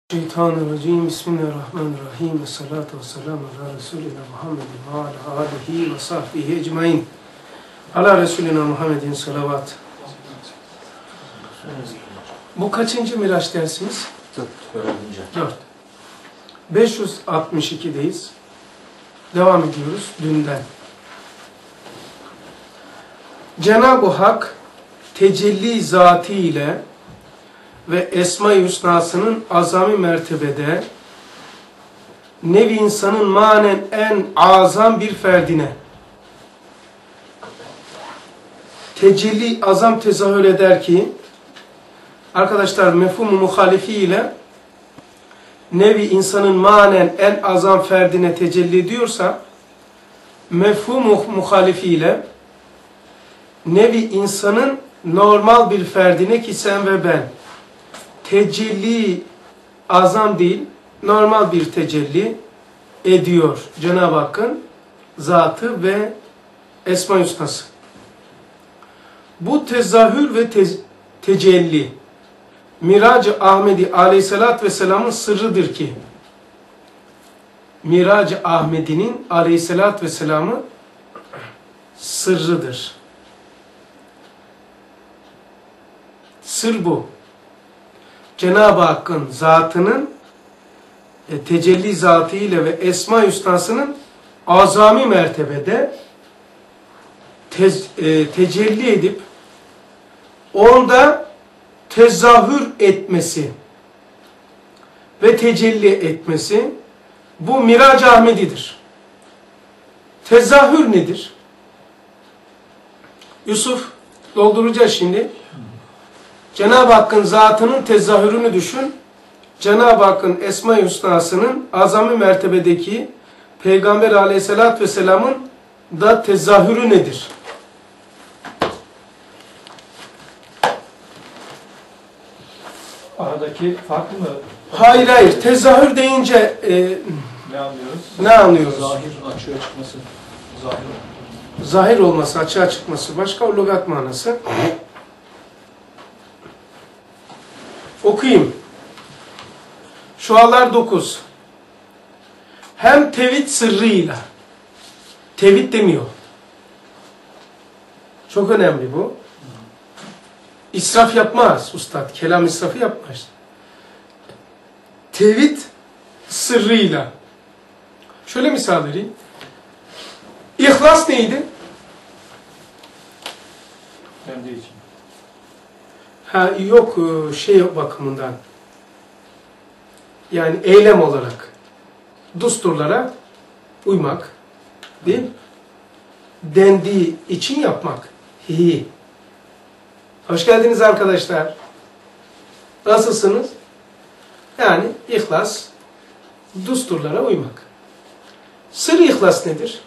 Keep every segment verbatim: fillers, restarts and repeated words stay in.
Şeytanirracim. Bismillahirrahmanirrahim. Ve salatu ve selamu ala Resulina Muhammedin ve ala alihi ve sahbihi ecmain. Ala Resulina Muhammedin salavat. Bu kaçıncı Miraç dersimiz? Dört. beş yüz altmış iki'deyiz. Devam ediyoruz dünden. Cenab-ı Hak tecelli zatı ile ve Esma-i Hüsna'sının azami mertebede nevi insanın manen en azam bir ferdine tecelli azam tezahür eder ki, arkadaşlar mefhum-u muhalifi ile nevi insanın manen en azam ferdine tecelli ediyorsa, mefhum-u muhalifi ile nevi insanın normal bir ferdine ki sen ve ben tecelli azam değil, normal bir tecelli ediyor Cenab-ı Hakk'ın zatı ve Esma-i Hüsna'sı. Bu tezahür ve te tecelli Mirac-ı Ahmedi aleyhissalatü vesselamın sırrıdır ki, Mirac-ı Ahmedi'nin aleyhissalatü vesselamı sırrıdır. Sır bu. Cenab-ı Hakk'ın zatının e, tecelli zatıyla ve Esma-i Hüsna'sının azami mertebede tez, e, tecelli edip onda tezahür etmesi ve tecelli etmesi, bu Mirac-ı Ahmedi'dir. Tezahür nedir? Yusuf, dolduracağız şimdi. Cenab-ı Hakk'ın zatının tezahürünü düşün. Cenab-ı Hakk'ın Esma-i Hüsna'sının azami mertebedeki Peygamber aleyhissalatü vesselamın da tezahürü nedir? Aradaki fark mı? Hayır hayır. Tezahür deyince e, ne anlıyoruz? Ne anlıyoruz? Zahir açığa çıkması. Zahir. Zahir olması, açığa çıkması. Başka o lügat manası. Okuyayım. Şualar dokuz. Hem tevhid sırrıyla, tevhid demiyor. Çok önemli bu. İsraf yapmaz ustad. Kelam israfı yapmaz. Tevhid sırrıyla. Şöyle misal vereyim. İhlas neydi? Kendi için. Ha yok şey bakımından. Yani eylem olarak düsturlara uymak, değil mi? Dendiği için yapmak. Hi. Hoş geldiniz arkadaşlar. Nasılsınız? Yani ihlas, düsturlara uymak. Sır ihlas nedir?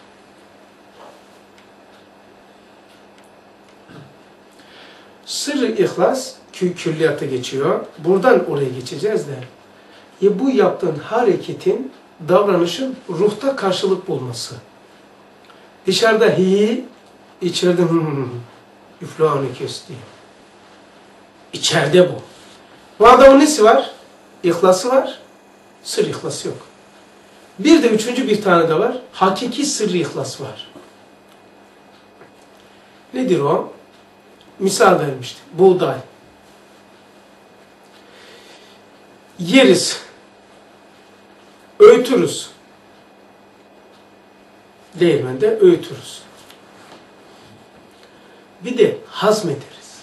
Sır-ı ihlas kü külliyata geçiyor. Buradan oraya geçeceğiz de. E bu yaptığın hareketin, davranışın ruhta karşılık bulması. Dışarıda hi, içeride hımm, üflâni kesti. İçeride bu. Bu adamın nesi var? İhlası var. Sır ihlası yok. Bir de üçüncü bir tane de var. Hakiki sır ihlas var. Nedir o? Misal vermiştim. Buğday. Yeriz. Öğütürüz. Değirmende öğütürüz. Bir de hazmederiz.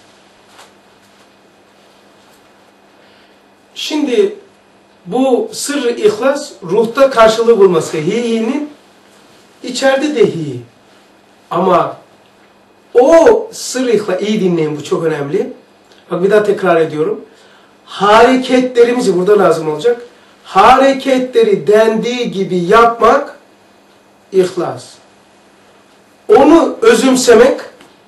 Şimdi bu sırrı ihlas ruhta karşılığı bulması. Hi'nin içeride de hi. Ama o sır ihlas, iyi dinleyin, bu çok önemli. Bak bir daha tekrar ediyorum. Hareketlerimizi burada lazım olacak. Hareketleri dendiği gibi yapmak ihlas. Onu özümsemek,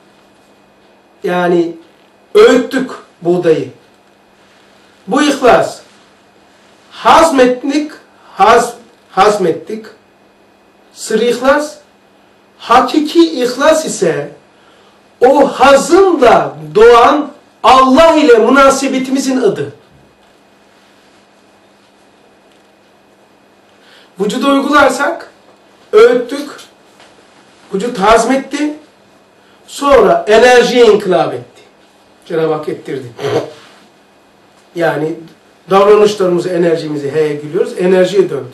yani öğüttük buğdayı. Bu ihlas. Hazmettik, haz, hazmettik. Sır ihlas. Hakiki ihlas ise o hazınla doğan Allah ile münasebetimizin adı. Vücuda uygularsak öğüttük, vücut hazmetti, sonra enerjiye inkılap etti. Cenab-ı Hak ettirdi. Yani davranışlarımızı, enerjimizi heye gülüyoruz, enerjiye döndü.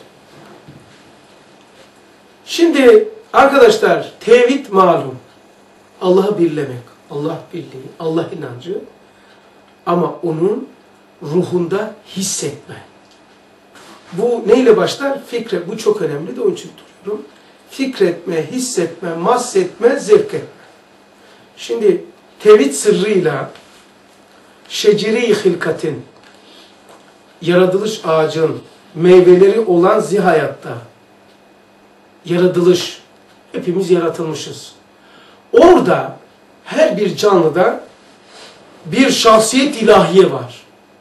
Şimdi arkadaşlar tevhid malum. Allah'ı birlemek, Allah birliği, Allah inancı ama onun ruhunda hissetme. Bu neyle başlar? Fikret. Bu çok önemli de onun için duruyorum. Fikretme, hissetme, mahsetme, zevk etme. Şimdi tevhid sırrıyla şeceri-i hilkatin, yaratılış ağacın meyveleri olan zihayatta, yaratılış, hepimiz yaratılmışız. Orada her bir canlıda bir şahsiyet ilahiye var.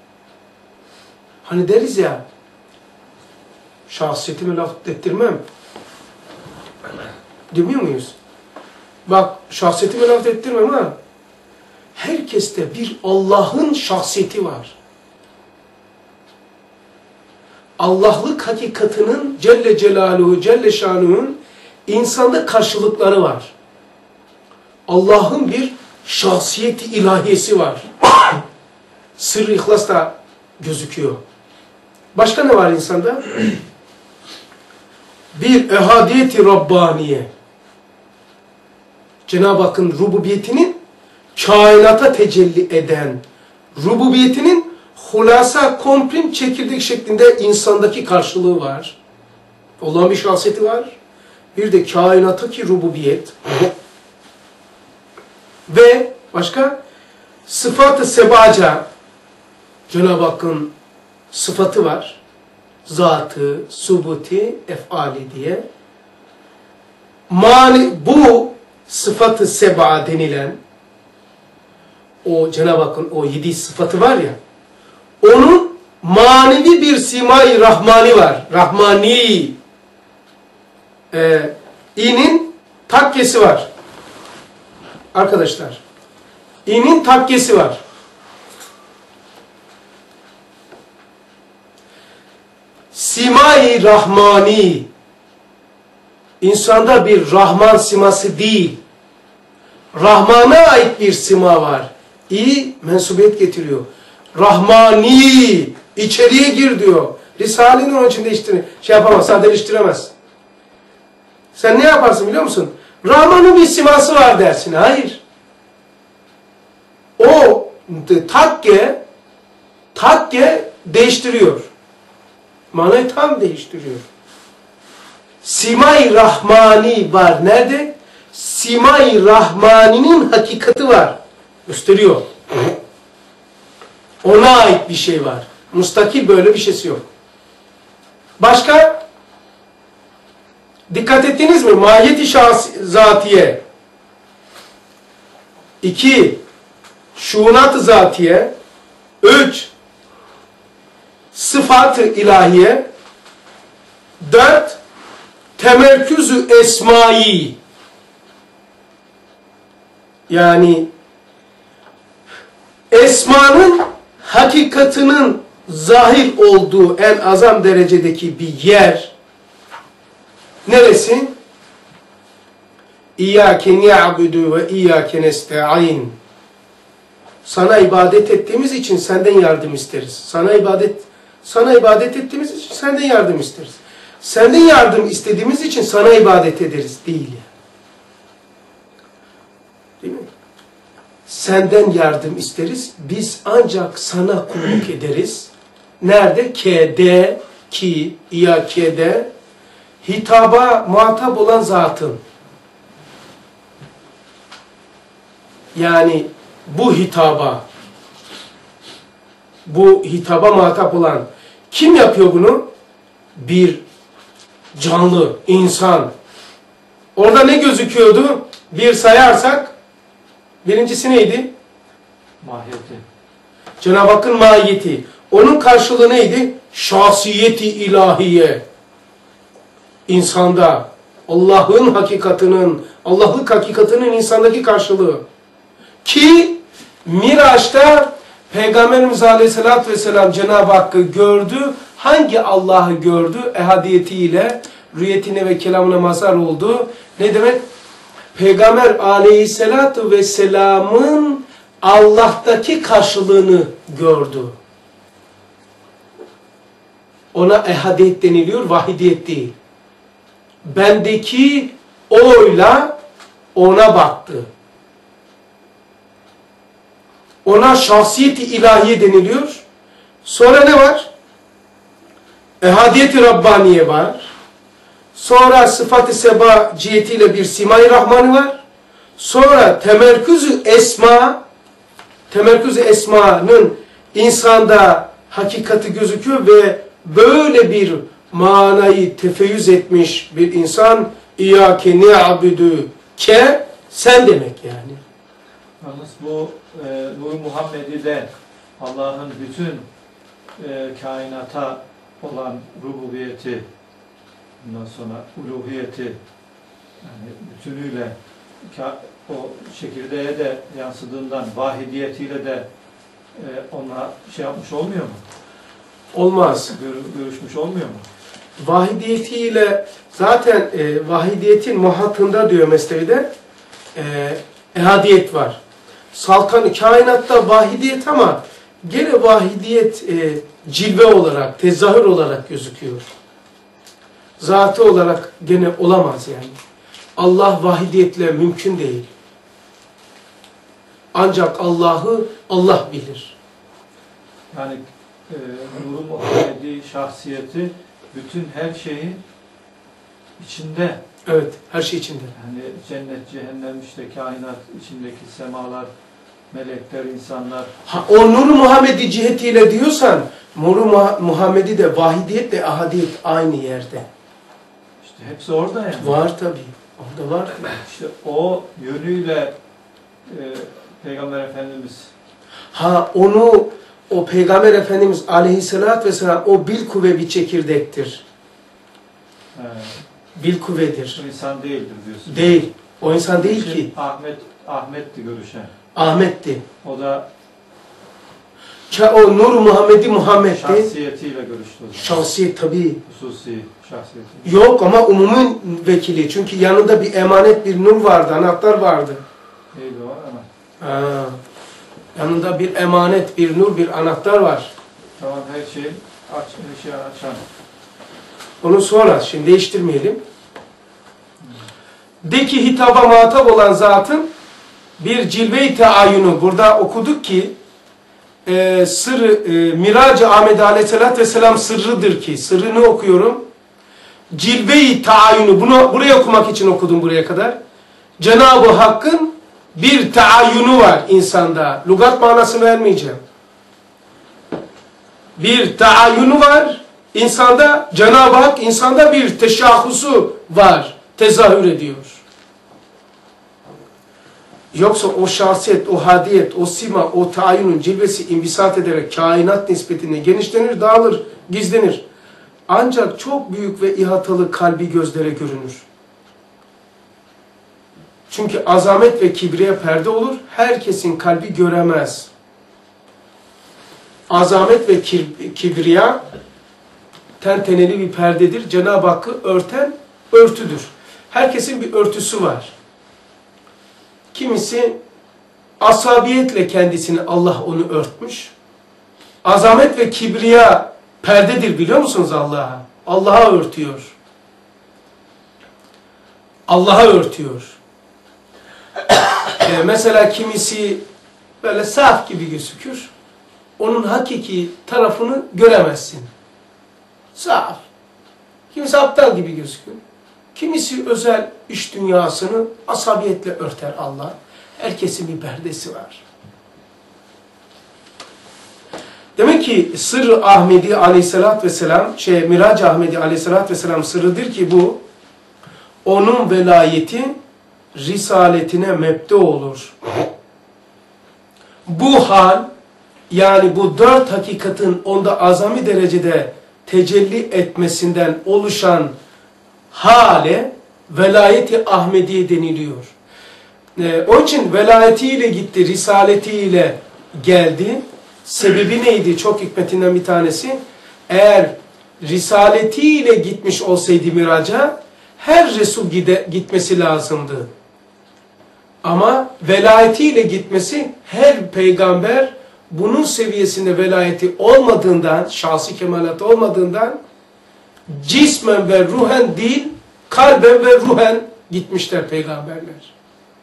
Hani deriz ya, şahsiyetimi laf ettirmem. Demiyor muyuz? Bak, şahsiyetimi laf ettirmem ha. Herkeste bir Allah'ın şahsiyeti var. Allah'lık hakikatinin Celle Celaluhu, Celle Şanuhu'nun insanda karşılıkları var. Allah'ın bir şahsiyeti ilahiyesi var. Sır-ı İhlas da gözüküyor. Başka ne var insanda? Bir ehadiyeti Rabbaniye. Cenab-ı Hakk'ın rububiyetinin kainata tecelli eden, rububiyetinin hulasa, komprim, çekirdek şeklinde insandaki karşılığı var. Allah'ın bir şahsiyeti var. Bir de kainattaki rububiyet. Ve başka sıfat-ı sebaca, Cenab-ı Hakk'ın sıfatı var. Zatı, subuti, efali diye. Mani, bu sıfat-ı seba denilen o Cenab-ı Hakk'ın o yedi sıfatı var ya, onun manevi bir simay rahmani var. Rahmani. Ee, İ'nin takkesi var. Arkadaşlar, İ'nin takkesi var. Simay rahmani. İnsanda bir Rahman siması değil. Rahman'a ait bir sima var. İ mensubiyet getiriyor. Rahmani, içeriye gir diyor. Risale'nin onun için değiştirir. Şey yapamaz, sadeleştiremez. Sen ne yaparsın biliyor musun? Rahman'ın bir siması var dersin. Hayır. O takke, takke değiştiriyor. Manayı tam değiştiriyor. Simay Rahmani var. Nerede? Simay Rahmani'nin hakikati var. Gösteriyor. Ona ait bir şey var. Mustakil böyle bir şeysi yok. Başka? Dikkat ettiniz mi? Mahiyeti şahs zatiye. İki, şuunat-ı zatiye. Üç, sıfat-ı ilahiye. Dört, temerküz-ü esmai. Yani esmanın hakikatının zahir olduğu en azam derecedeki bir yer neresi? İyyâke ni'abudu ve iyyâke nesta'in. Sana ibadet ettiğimiz için senden yardım isteriz. Sana ibadet sana ibadet ettiğimiz için senden yardım isteriz. Senden yardım istediğimiz için sana ibadet ederiz değil ya. Değil mi? Senden yardım isteriz. Biz ancak sana kulluk ederiz. Nerede? K'de, ki, İyyâke'de hitaba muhatap olan zatın. Yani bu hitaba bu hitaba muhatap olan kim yapıyor bunu? Bir canlı, insan. Orada ne gözüküyordu? Bir sayarsak birincisi neydi? Mahiyeti. Cenab-ı Hakk'ın mahiyeti. Onun karşılığı neydi? Şahsiyeti ilahiye. İnsanda Allah'ın hakikatinin, Allah'lık hakikatinin insandaki karşılığı. Ki Miraç'ta Peygamberimiz Aleyhisselatü Vesselam Cenab-ı Hakk'ı gördü, hangi Allah'ı gördü? Ehadiyetiyle, rüyetine ve kelamına mazhar oldu. Ne demek? Peygamber aleyhissalatu vesselamın Allah'taki karşılığını gördü. Ona ehadiyet deniliyor, vahidiyet değil. Bendeki oyla ona baktı. Ona şahsiyeti ilahiye deniliyor. Sonra ne var? Ehadiyeti Rabbaniye var. Sonra sıfat-ı seba cihetiyle bir simay rahmanı var. Sonra temerküz-ü esma, temerküz-ü esmanın insanda hakikati gözüküyor ve böyle bir manayı tefeyyüz etmiş bir insan, İyyâke ni'abüdü ke, sen demek yani. Yalnız bu e, Nur Muhammedi'de Allah'ın bütün e, kainata olan rububiyeti, ondan sonra uluhiyeti, yani bütünüyle o çekirdeğe de yansıdığından vahidiyetiyle de e, ona şey yapmış olmuyor mu? Olmaz. Gör, görüşmüş olmuyor mu? Vahidiyetiyle zaten e, vahidiyetin muhatında diyor Mesnevi'de e, ehadiyet var. Saltanı kainatta vahidiyet ama gene vahidiyet e, cilve olarak, tezahür olarak gözüküyor. Zatı olarak gene olamaz yani. Allah vahidiyetle mümkün değil. Ancak Allah'ı Allah bilir. Yani e, Nur-u Muhammedi şahsiyeti bütün her şeyin içinde. Evet, her şey içinde. Yani cennet, cehennem, işte kainat içindeki semalar, melekler, insanlar. Ha, o Nur-u Muhammedi cihetiyle diyorsan, Nur-u Muhammedi de vahidiyetle ahadiyet aynı yerde. İşte hepsi orada yani. Var tabii. Orada var. İşte o yönüyle e, Peygamber Efendimiz. Ha onu o Peygamber Efendimiz aleyhissalatü vesselam o bil kuvve bir çekirdektir. Evet. Bil kuvvedir. O insan değildir diyorsun. Değil. O insan değil ki. Ahmet Ahmet'ti görüşen. Ahmet'ti. O da o Nur-u Muhammedi Muhammed'ti. Şahsiyetiyle görüştü o zaman. Şahsiyet tabii. Hususi şahsiyeti. Yok ama umumun vekili. Çünkü yanında bir emanet, bir nur vardı, anahtar vardı. Neydi o ama? Ha. Yanında bir emanet, bir nur, bir anahtar var. Tamam, her şeyi aç, her şeyi açan. Onu sonra, şimdi değiştirmeyelim. De ki hitaba muhatap olan zatın bir cilve-i teayyunu. Burada okuduk ki e, sır, e, Mirac-ı Ahmed Aleyhisselatü Vesselam sırrıdır ki. Sırrını okuyorum. Cilve-i teayyunu. Bunu buraya okumak için okudum buraya kadar. Cenab-ı Hakk'ın bir teayyunu var insanda. Lugat manasını vermeyeceğim. Bir teayyunu var insanda. Cenab-ı Hak insanda bir teşahhusu var. Tezahür ediyor. Yoksa o şahsiyet, o hadiyet, o sima, o tayyunun cilvesi imbisat ederek kainat nispetinde genişlenir, dağılır, gizlenir. Ancak çok büyük ve ihatalı kalbi gözlere görünür. Çünkü azamet ve kibriye perde olur, herkesin kalbi göremez. Azamet ve kibriya tenteneli bir perdedir. Cenab-ı Hakk'ı örten örtüdür. Herkesin bir örtüsü var. Kimisi asabiyetle kendisini Allah onu örtmüş. Azamet ve kibriya perdedir biliyor musunuz Allah'a? Allah'a örtüyor. Allah'a örtüyor. ee, mesela kimisi böyle saf gibi gözükür. Onun hakiki tarafını göremezsin. Saf. Kimisi aptal gibi gözükür. Kimisi özel iş dünyasını asabiyetle örter Allah. Herkesin bir perdesi var. Demek ki sır Ahmedi aleyhissalatü vesselam, şey Mirac Ahmedi aleyhissalatü vesselam sırrıdır ki bu, onun velayeti risaletine mebde olur. Bu hal, yani bu dört hakikatin onda azami derecede tecelli etmesinden oluşan hale velayeti Ahmediye deniliyor. Ee, onun için velayetiyle gitti, risaletiyle geldi. Sebebi neydi? Çok hikmetinden bir tanesi. Eğer risaletiyle gitmiş olsaydı miraca, her Resul gide, gitmesi lazımdı. Ama velayetiyle gitmesi, her peygamber bunun seviyesinde velayeti olmadığından, şahsi kemalatı olmadığından, cismen ve ruhen değil, kalben ve ruhen gitmişler peygamberler.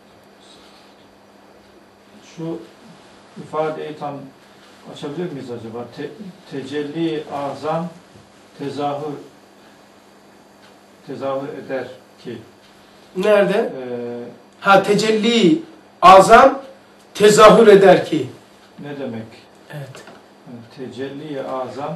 Şu ifadeyi tam açabilir miyiz acaba? Te, tecelli azam tezahür tezahür eder ki. Nerede? E, Ha tecelli azam tezahür eder ki. ne demek? Evet. Yani tecelli azam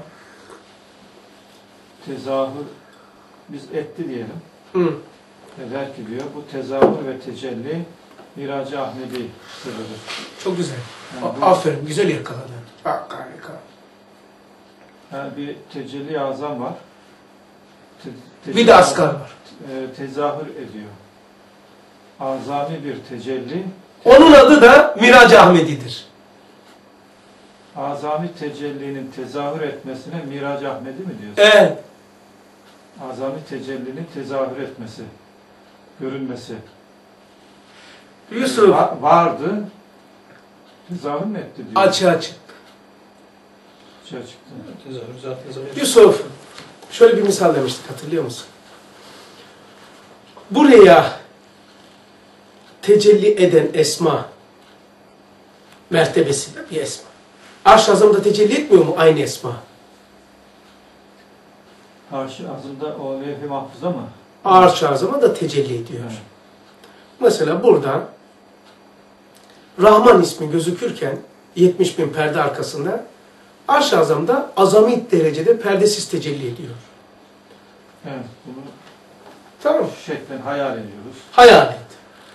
tezahür biz etti diyelim. Hı. Eder ki diyor. Bu tezahür ve tecelli Mirac-ı Ahmedi sırrıdır. Çok güzel. Yani A- bu- Aferin, güzel yakaladın. Bak harika. Yani bir tecelli azam var. Te, tecelli Bir de asgar var. e, tezahür ediyor. Azami bir tecelli. Onun adı da Mirac-ı Ahmedi'dir. Azami tecellinin tezahür etmesine Mirac-ı Ahmedi mi diyorsun? Evet. Azami tecellinin tezahür etmesi, görünmesi. Yusuf Va- vardı. Tezahür mü etti diyor. açığa çık. Açığa çıktı. Tezahür zaten zahir. Yusuf şöyle bir misal demiştik, hatırlıyor musun? Buraya tecelli eden esma mertebesinde bir esma. Arş-ı Azam'da tecelli etmiyor mu aynı esma? Karşı azımda o levh-i mahfuza mı? Arş-ı Azam'a da tecelli ediyor. Evet. Mesela burada Rahman ismi gözükürken yetmiş bin perde arkasında Arş-ı Azam'da azami derecede perdesiz tecelli ediyor. Evet, bunu Tamam. şeklen hayal ediyoruz. Hayal et.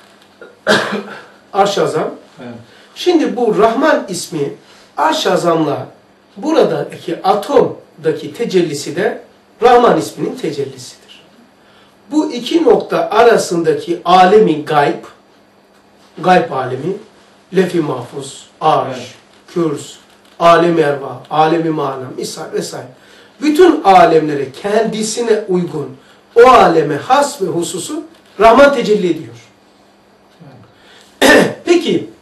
Arş-ı Azam. Evet. Şimdi bu Rahman ismi Arş-ı Azam'la buradaki atomdaki tecellisi de Rahman isminin tecellisidir. Bu iki nokta arasındaki alemi gayb, gayb alemi, lef-i mahfuz, arş, Evet. kürs, alem-i ervah, alem-i mana, misal vesaire. Bütün alemlere kendisine uygun, o aleme has ve hususu Rahman tecelli ediyor. Peki,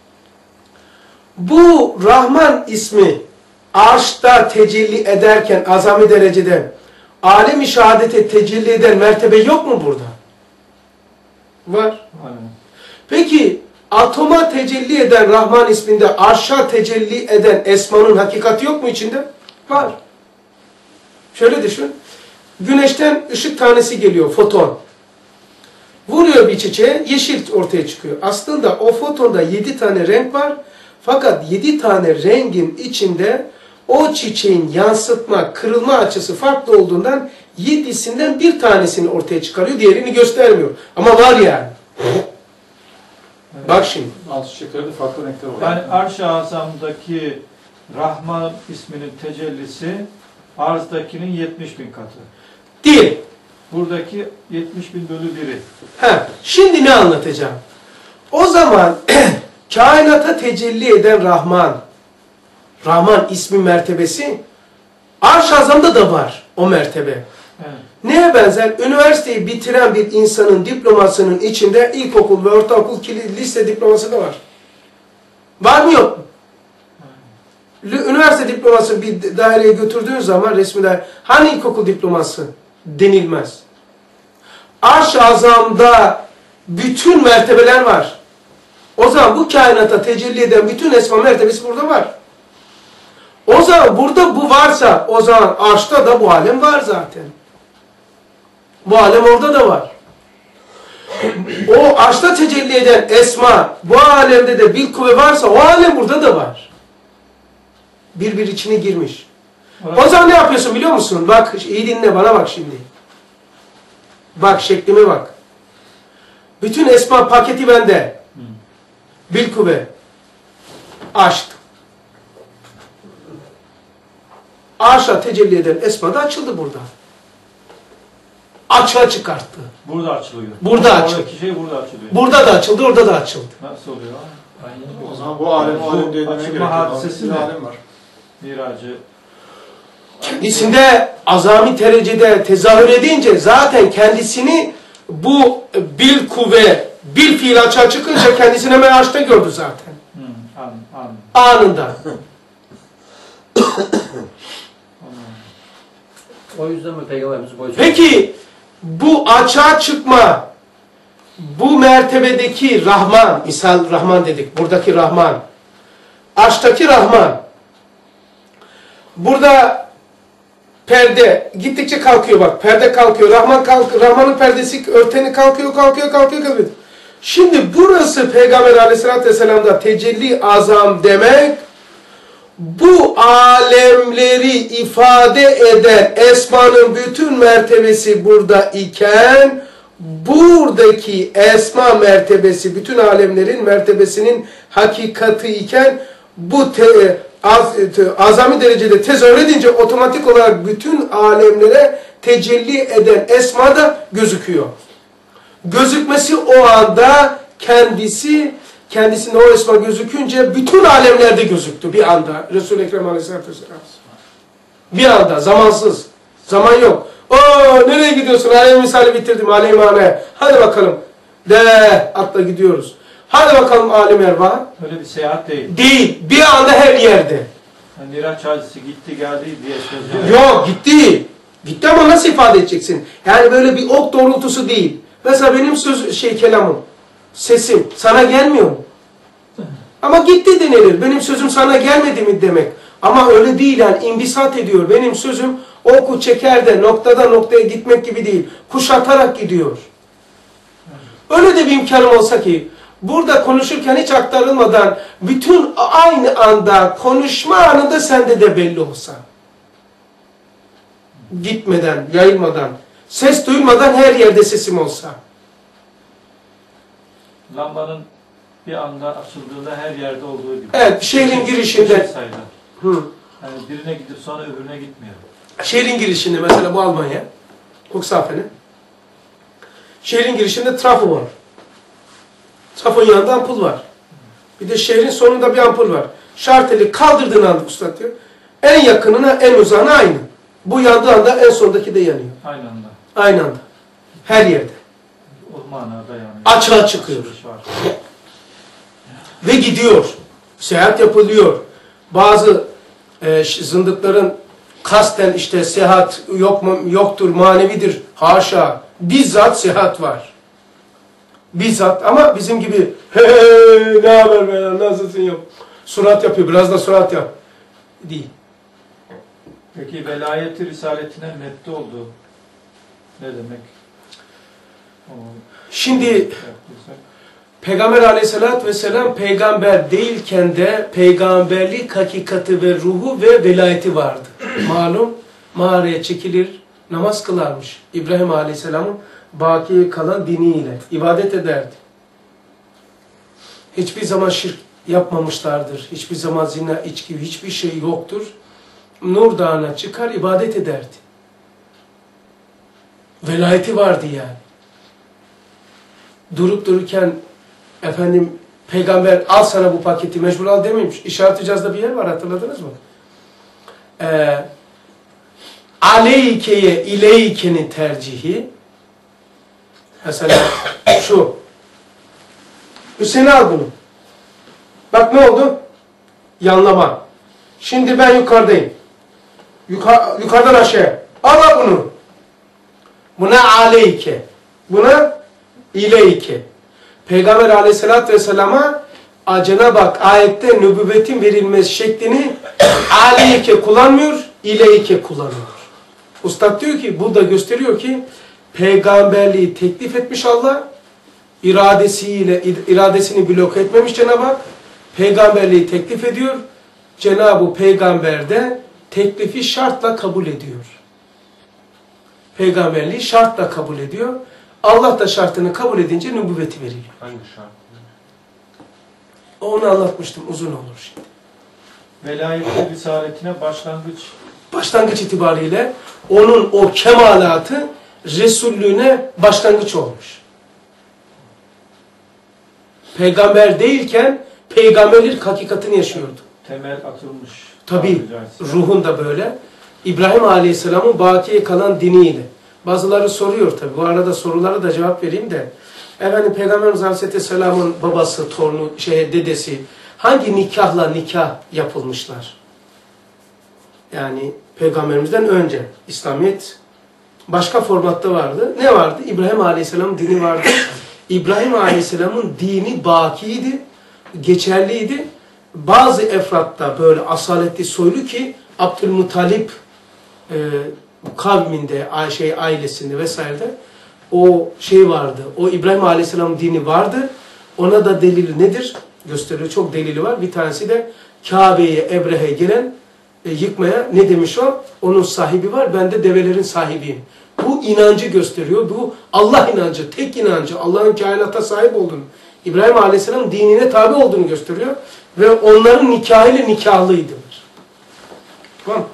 bu Rahman ismi arşta tecelli ederken azami derecede alem-i şehadete tecelli eden mertebe yok mu burada? Var. Aynen. Peki atoma tecelli eden Rahman isminde arşa tecelli eden esmanın hakikati yok mu içinde? Var. Şöyle düşün. Güneşten ışık tanesi geliyor, foton. Vuruyor bir çiçeğe, yeşil ortaya çıkıyor. Aslında o fotonda yedi tane renk var. Fakat yedi tane rengin içinde o çiçeğin yansıtma, kırılma açısı farklı olduğundan yedisinden bir tanesini ortaya çıkarıyor, diğerini göstermiyor. Ama var yani. Evet. Bak şimdi. Alt çiçeklerde farklı renkler var. Yani Arş-ı Azam'daki Rahman isminin tecellisi arzdakinin yetmiş bin katı. Değil. Buradaki yetmiş bin bölü biri. Ha, şimdi ne anlatacağım? O zaman kainata tecelli eden Rahman, Rahman ismi mertebesi Arş-ı Azam'da da var o mertebe. Evet. Neye benzer? Üniversiteyi bitiren bir insanın diplomasının içinde ilkokul ve ortaokul lise diploması da var. Var mı yok mu? Üniversite diploması bir daireye götürdüğün zaman resmi daire, hani ilkokul diploması denilmez. Arş-ı Azam'da bütün mertebeler var. O zaman bu kainata tecelli eden bütün esma mertebesi burada var. O zaman burada bu varsa, o zaman arşta da bu alem var zaten. Bu alem orada da var. O arşta tecelli eden esma, bu alemde de bir kuvve varsa, o alem burada da var. Birbir içine girmiş. O zaman ne yapıyorsun biliyor musun? Bak iyi dinle, bana bak şimdi. Bak şeklime bak. Bütün esma paketi bende. Bil kuvve. Açtım. Arşa tecelli eden esma da açıldı burada. Açığa çıkarttı. Burada açılıyor. Burada açıldı. Oradaki şey burada açılıyor. Burada da açıldı, orada da açıldı. Nasıl oluyor? O zaman bu alem o alem diye demeye Açılma gerek yok. hadisesi Bir ne? alem var. Miracı kendisinde azami derecede tezahür edince zaten kendisini bu bil kuvve, bil fiil açığa çıkınca kendisini hemen açta gördü zaten. Hı, an, an. Anında. O yüzden mi Peygamberimiz boyunca? Peki bu açığa çıkma, bu mertebedeki Rahman, misal Rahman dedik, buradaki Rahman, açtaki Rahman, burada perde gittikçe kalkıyor bak, perde kalkıyor, Rahman kalk, Rahman'ın perdesi, örteni kalkıyor, kalkıyor, kalkıyor, kalkıyor. Şimdi burası Peygamber Aleyhisselatü Vesselam'da tecelli azam demek, bu alemleri ifade eden esmanın bütün mertebesi burada iken, buradaki esma mertebesi, bütün alemlerin mertebesinin hakikati iken, bu te, az, te, azami derecede tezahür edince otomatik olarak bütün alemlere tecelli eden esma da gözüküyor. Gözükmesi o anda kendisi, kendisinde o esma gözükünce bütün alemlerde gözüktü bir anda. Resul-i Ekrem Aleyhisselatü Vesselam. Bir anda, zamansız. Zaman yok. Oo, nereye gidiyorsun? Alem misali bitirdim, alemane. Hadi bakalım. De, atla gidiyoruz. Hadi bakalım alem erva. Öyle bir seyahat değil. Değil. Bir anda her yerde. Yani Miraç hacısı gitti geldi diye söylüyor. Yok, gitti. Gitti ama nasıl ifade edeceksin? Yani böyle bir ok doğrultusu değil. Mesela benim söz şey kelamım, sesim sana gelmiyor mu? Ama gitti denilir. Benim sözüm sana gelmedi mi demek. Ama öyle değil yani, imbisat ediyor. Benim sözüm oku çeker de noktadan noktaya gitmek gibi değil. Kuşatarak gidiyor. Öyle de bir imkanım olsa ki burada konuşurken hiç aktarılmadan bütün aynı anda konuşma anında sende de belli olsa. Gitmeden, yayılmadan, ses duyulmadan her yerde sesim olsa. Lambanın bir anda açıldığında her yerde olduğu gibi. Evet, şehrin girişinde. Hı. Yani birine gidip sonra öbürüne gitmiyor. Şehrin girişinde mesela bu Almanya, Cuxhaven'e. Şehrin girişinde trafo var. Trafonun yanında ampul var. Bir de şehrin sonunda bir ampul var. Şarteli kaldırdığın anda usta diyor. En yakınına, en uzağına aynı. Bu yandığı anda en sondaki de yanıyor. Aynı anda. Aynı anda. Her yerde. O manada yani. Açığa çıkıyor. Var. Ve gidiyor. Seyahat yapılıyor. Bazı e, zındıkların kasten işte seyahat yok mu, yoktur, manevidir. Haşa. Bizzat seyahat var. Bizzat ama bizim gibi hey ne haber be nasılsın yok. Surat yapıyor. Biraz da surat yap. Değil. Peki velayeti risaletine medde oldu. Ne demek? O, Şimdi Peygamber Aleyhisselatü Vesselam peygamber değilken de peygamberlik hakikati ve ruhu ve velayeti vardı. Malum mağaraya çekilir, namaz kılarmış. İbrahim Aleyhisselam'ın baki kalan diniyle ibadet ederdi. Hiçbir zaman şirk yapmamışlardır. Hiçbir zaman zina, içki, hiçbir şey yoktur. Nur Dağı'na çıkar, ibadet ederdi. Velayeti vardı yani. Durup dururken efendim peygamber al sana bu paketi mecbur al dememiş. İşaret icazda bir yer var, hatırladınız mı? Ee, Aleykeye ileykenin tercihi mesela şu Hüseyin al bunu. Bak ne oldu? Yanlama. Şimdi ben yukarıdayım. Yuka, yukarıdan aşağıya. Al bunu. Buna aleyke. Buna ileyke. Peygamber Aleyhisselatü Vesselam'a Cenab-ı Hak ayette nübüvvetin verilmesi şeklini aleyke kullanmıyor, ileyke kullanıyor. Ustad diyor ki, bu da gösteriyor ki peygamberliği teklif etmiş Allah, iradesiyle iradesini blok etmemiş Cenab-ı Hak, peygamberliği teklif ediyor. Cenab-ı Peygamber de teklifi şartla kabul ediyor. Peygamberliği şartla kabul ediyor. Allah da şartını kabul edince nübüvveti veriyor. Hangi şart? Onu anlatmıştım, uzun olur şimdi. Velayetli risaletine başlangıç. Başlangıç itibariyle onun o kemalatı Resullüğüne başlangıç olmuş. Peygamber değilken peygamberlik hakikatini yaşıyordu. Temel atılmış. Tabii ruhun da böyle. İbrahim Aleyhisselam'ın bakiye kalan diniyle. Bazıları soruyor tabi. Bu arada sorulara da cevap vereyim de. Efendim Peygamberimiz Aleyhisselam'ın babası, torunu, şey, dedesi hangi nikahla nikah yapılmışlar? Yani Peygamberimizden önce İslamiyet başka formatta vardı. Ne vardı? İbrahim Aleyhisselam'ın dini vardı. İbrahim Aleyhisselam'ın dini bakiydi, geçerliydi. Bazı efratta böyle asaletli soylu ki Abdülmuttalip e, kavminde, şey, ailesinde vesairede o şey vardı. O İbrahim Aleyhisselam dini vardı. Ona da delili nedir? Gösteriyor. Çok delili var. Bir tanesi de Kabe'ye, Ebrehe gelen e, yıkmaya ne demiş o? Onun sahibi var. Ben de develerin sahibiyim. Bu inancı gösteriyor. Bu Allah inancı, tek inancı. Allah'ın kainata sahip olduğunu, İbrahim Aleyhisselam dinine tabi olduğunu gösteriyor. Ve onların nikahıyla nikahlıydı. Tamam.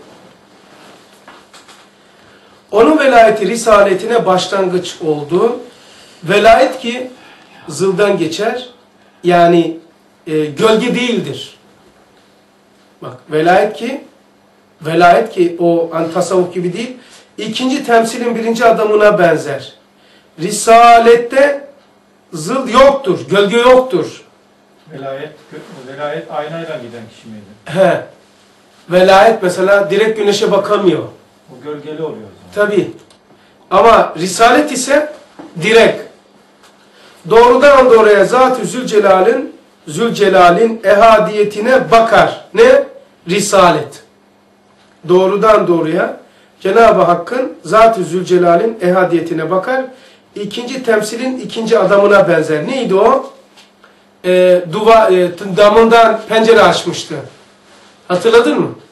Onun velayeti risaletine başlangıç oldu. Velayet ki zıldan geçer. Yani e, gölge değildir. Bak velayet ki velayet ki o hani tasavvuf gibi değil. İkinci temsilin birinci adamına benzer. Risalette zıl yoktur. Gölge yoktur. Velayet, velayet aynayla giden kişi miydi? He. Velayet mesela direkt güneşe bakamıyor. O gölgeli oluyor o zaman. Tabii. Ama risalet ise direkt. Doğrudan doğruya Zat-ı Zülcelal'in Zülcelal'in ehadiyetine bakar. Ne? Risalet. Doğrudan doğruya Cenab-ı Hakk'ın Zat-ı Zülcelal'in ehadiyetine bakar. İkinci temsilin ikinci adamına benzer. Neydi o? E, duva, e, damından pencere açmıştı. Hatırladın mı?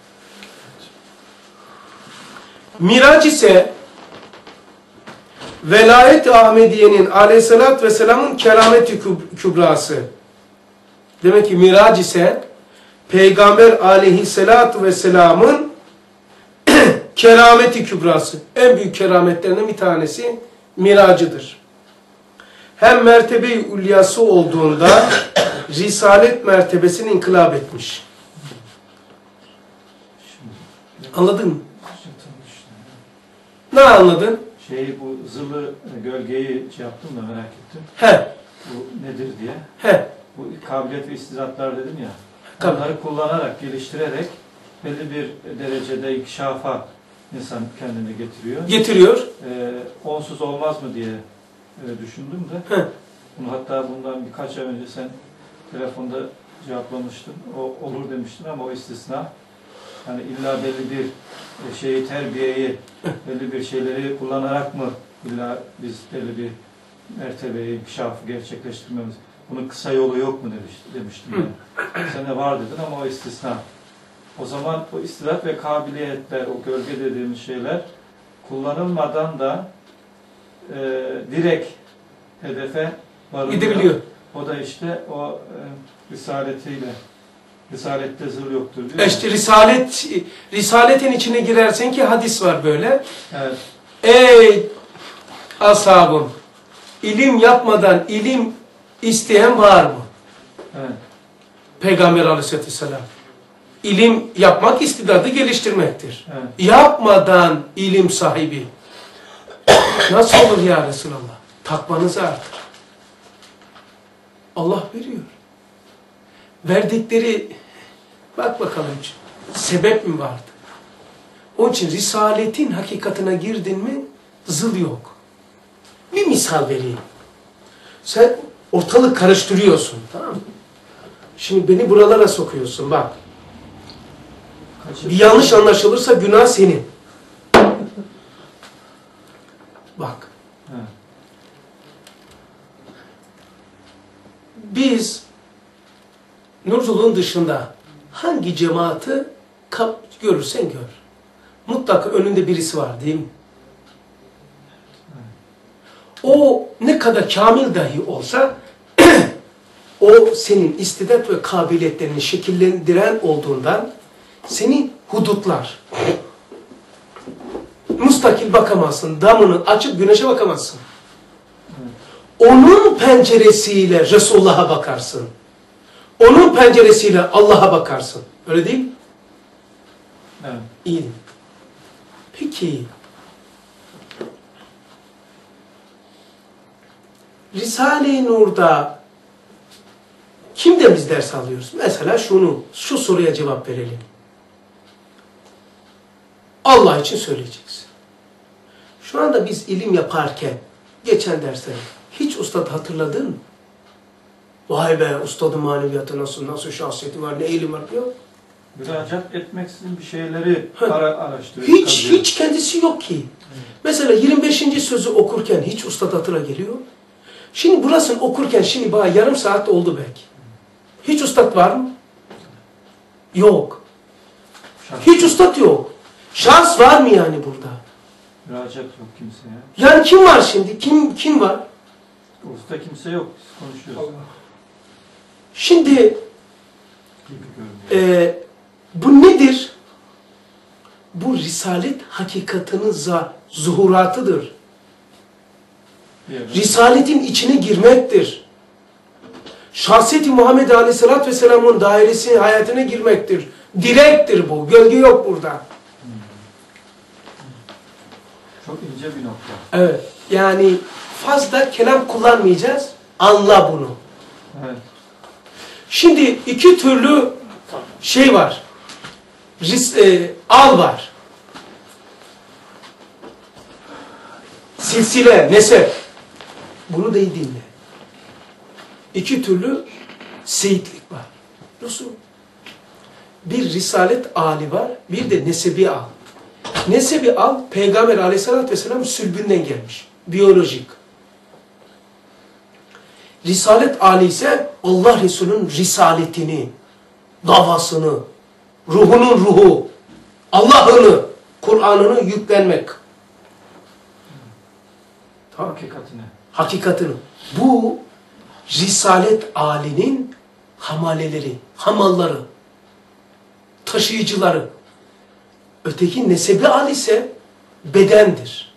Miraç ise Velayet-i Ahmediye'nin Aleyhisselatü Vesselam'ın keramet-i kübrası. Demek ki Miraç ise Peygamber Aleyhisselatü Vesselam'ın kerameti kübrası. En büyük kerametlerinden bir tanesi Miracıdır. Hem mertebe-i ülyası olduğunda Risalet mertebesini inkılap etmiş. Anladın mı? Ne anladın? Şeyi bu zılı gölgeyi şey yaptım da merak ettim. He. Bu nedir diye. He. Bu kabiliyet ve istizatlar dedim ya. Tabii. Onları kullanarak, geliştirerek belli bir derecede inkişafa insan kendini getiriyor. Getiriyor. Ee, onsuz olmaz mı diye e, düşündüm de. He. Bunu hatta bundan birkaç ay önce sen telefonda cevaplamıştın. O olur demiştin ama o istisna. Yani illa belli bir şeyi, terbiyeyi, belli bir şeyleri kullanarak mı illa biz belli bir mertebeyi, inkişafı gerçekleştirmemiz. Bunun kısa yolu yok mu demiş, demiştim ben. Sen de var dedin ama o istisna. O zaman o istidat ve kabiliyetler, o gölge dediğimiz şeyler kullanılmadan da e, direkt hedefe varılıyor. Gidebiliyor. O da işte o e, risaletiyle, risalette zıl yoktur diyor. İşte risalet, risaletin içine girersen ki hadis var böyle. Evet. Ey ashabım, ilim yapmadan ilim isteyen var mı? Evet. Peygamber Aleyhisselatü Vesselam. İlim yapmak istidadı geliştirmektir. Evet. Yapmadan ilim sahibi. Nasıl olur ya Resulallah? Takvanızı artır. Allah veriyor. Verdikleri, bak bakalım, sebep mi vardı? Onun için risaletin hakikatine girdin mi zıl yok. Bir misal vereyim. Sen ortalık karıştırıyorsun, tamam mı? Şimdi beni buralara sokuyorsun, bak. Bir yanlış anlaşılırsa günah senin. Bak. Evet. Biz Nurcul'un dışında hangi cemaati görürsen gör. Mutlaka önünde birisi var değil mi? O ne kadar kamil dahi olsa o senin istidat ve kabiliyetlerini şekillendiren olduğundan seni hudutlar. Mustakil bakamazsın. Damını açıp güneşe bakamazsın. Onun penceresiyle Resulullah'a bakarsın. Onun penceresiyle Allah'a bakarsın. Öyle değil mi? Evet. İyi. Peki, Risale-i Nur'da kimden biz ders alıyoruz? Mesela şunu, şu soruya cevap verelim. Allah için söyleyeceksin. Şu anda biz ilim yaparken, geçen dersler, hiç ustad hatırladın mı? Vay be, ustadın maneviyatı nasıl, nasıl şahsiyeti var, ne ilim var, yok. Müracaat etmeksizin bir şeyleri Ha. ara, araştırıyor. Hiç, kazıyor. hiç kendisi yok ki. Mesela yirmi beşinci sözü okurken hiç ustad hatıra geliyor. Şimdi burasını okurken şimdi bana yarım saat oldu belki. Hiç ustad var mı? Yok. Şahs- Hiç ustad yok. Şans var mı yani burada? Müracaat yok kimseye. Yani kim var şimdi? Kim kim var? Usta kimse yok. Biz konuşuyoruz. Şimdi Gibi görünüyor. e, bu nedir? Bu risalet hakikatinin za- zuhuratıdır. Bir yerden- Risaletin içine girmektir. Şahsiyeti Muhammed Aleyhisselatü Vesselam'ın dairesi hayatına girmektir. Direktir bu. Gölge yok burada. Çok ince bir nokta. Evet. Yani fazla kelam kullanmayacağız. Anla bunu. Evet. Şimdi iki türlü şey var. Ris, e, al var. Silsile, nesep. Bunu da iyi dinle. İki türlü seyitlik var. Nasıl? Bir risalet ali var, bir de nesebi al. Nesebi al, Peygamber Aleyhisselatü Vesselam sülbünden gelmiş. Biyolojik. Risalet ali ise Allah Resulü'nün risaletini, davasını, ruhunun ruhu, Allah'ını, Kur'an'ını yüklenmek. Tamam. Hakikatine. Hakikatini. Bu risalet alinin hamaleleri, hamalları, taşıyıcıları. Öteki nesebi al ise bedendir.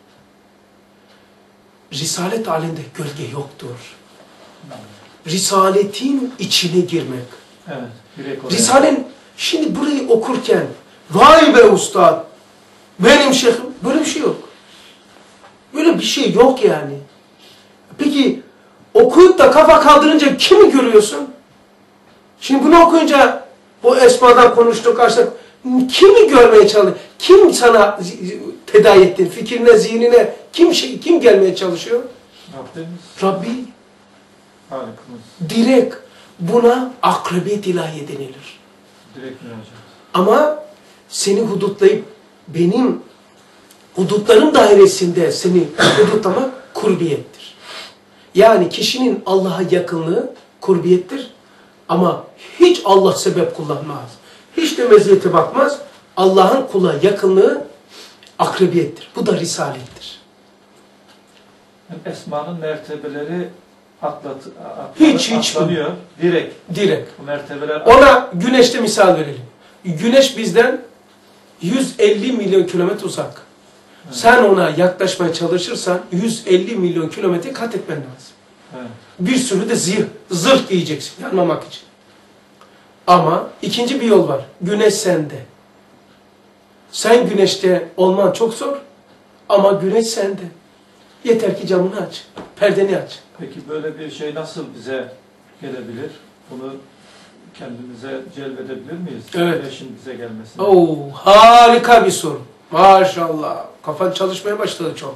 Risalet halinde gölge yoktur. Risaletin içine girmek. Evet. Direkt oraya. Risale'nin, şimdi burayı okurken, vay be ustad, benim şeyhim, böyle bir şey yok. Böyle bir şey yok yani. Peki, okuyup da kafa kaldırınca kimi görüyorsun? Şimdi bunu okuyunca, bu esmadan konuştuk, artık kimi görmeye çalışıyor? Kim sana tedavi etti? Fikrine, zihnine kim şey, kim gelmeye çalışıyor? Rabbimiz. Rabbi. Halikimiz. Direkt buna akrabiyet ilahiye denilir. Direkt müracaat. Ama seni hudutlayıp benim hudutlarım dairesinde seni hudutlamak kurbiyettir. Yani kişinin Allah'a yakınlığı kurbiyettir. Ama hiç Allah sebep kullanmaz. Hiç de meziyete bakmaz. Allah'ın kula yakınlığı akrabiyettir. Bu da risalettir. Yani Esma'nın mertebeleri atlat, atlat, Hiç, hiç atlanıyor. Direkt. Direkt. Bu mertebeler Ona güneşte misal verelim. Güneş bizden yüz elli milyon kilometre uzak. Evet. Sen ona yaklaşmaya çalışırsan yüz elli milyon kilometre kat etmen lazım. Evet. Bir sürü de zırh, zırh giyeceksin yanmamak için. Ama ikinci bir yol var. Güneş sende. Sen güneşte olman çok zor ama güneş sende. Yeter ki camını aç, perdeni aç. Peki böyle bir şey nasıl bize gelebilir? Bunu kendimize celbedebilir miyiz? Evet. Güneşin bize gelmesini. Oo, harika bir soru. Maşallah. Kafan çalışmaya başladı çok.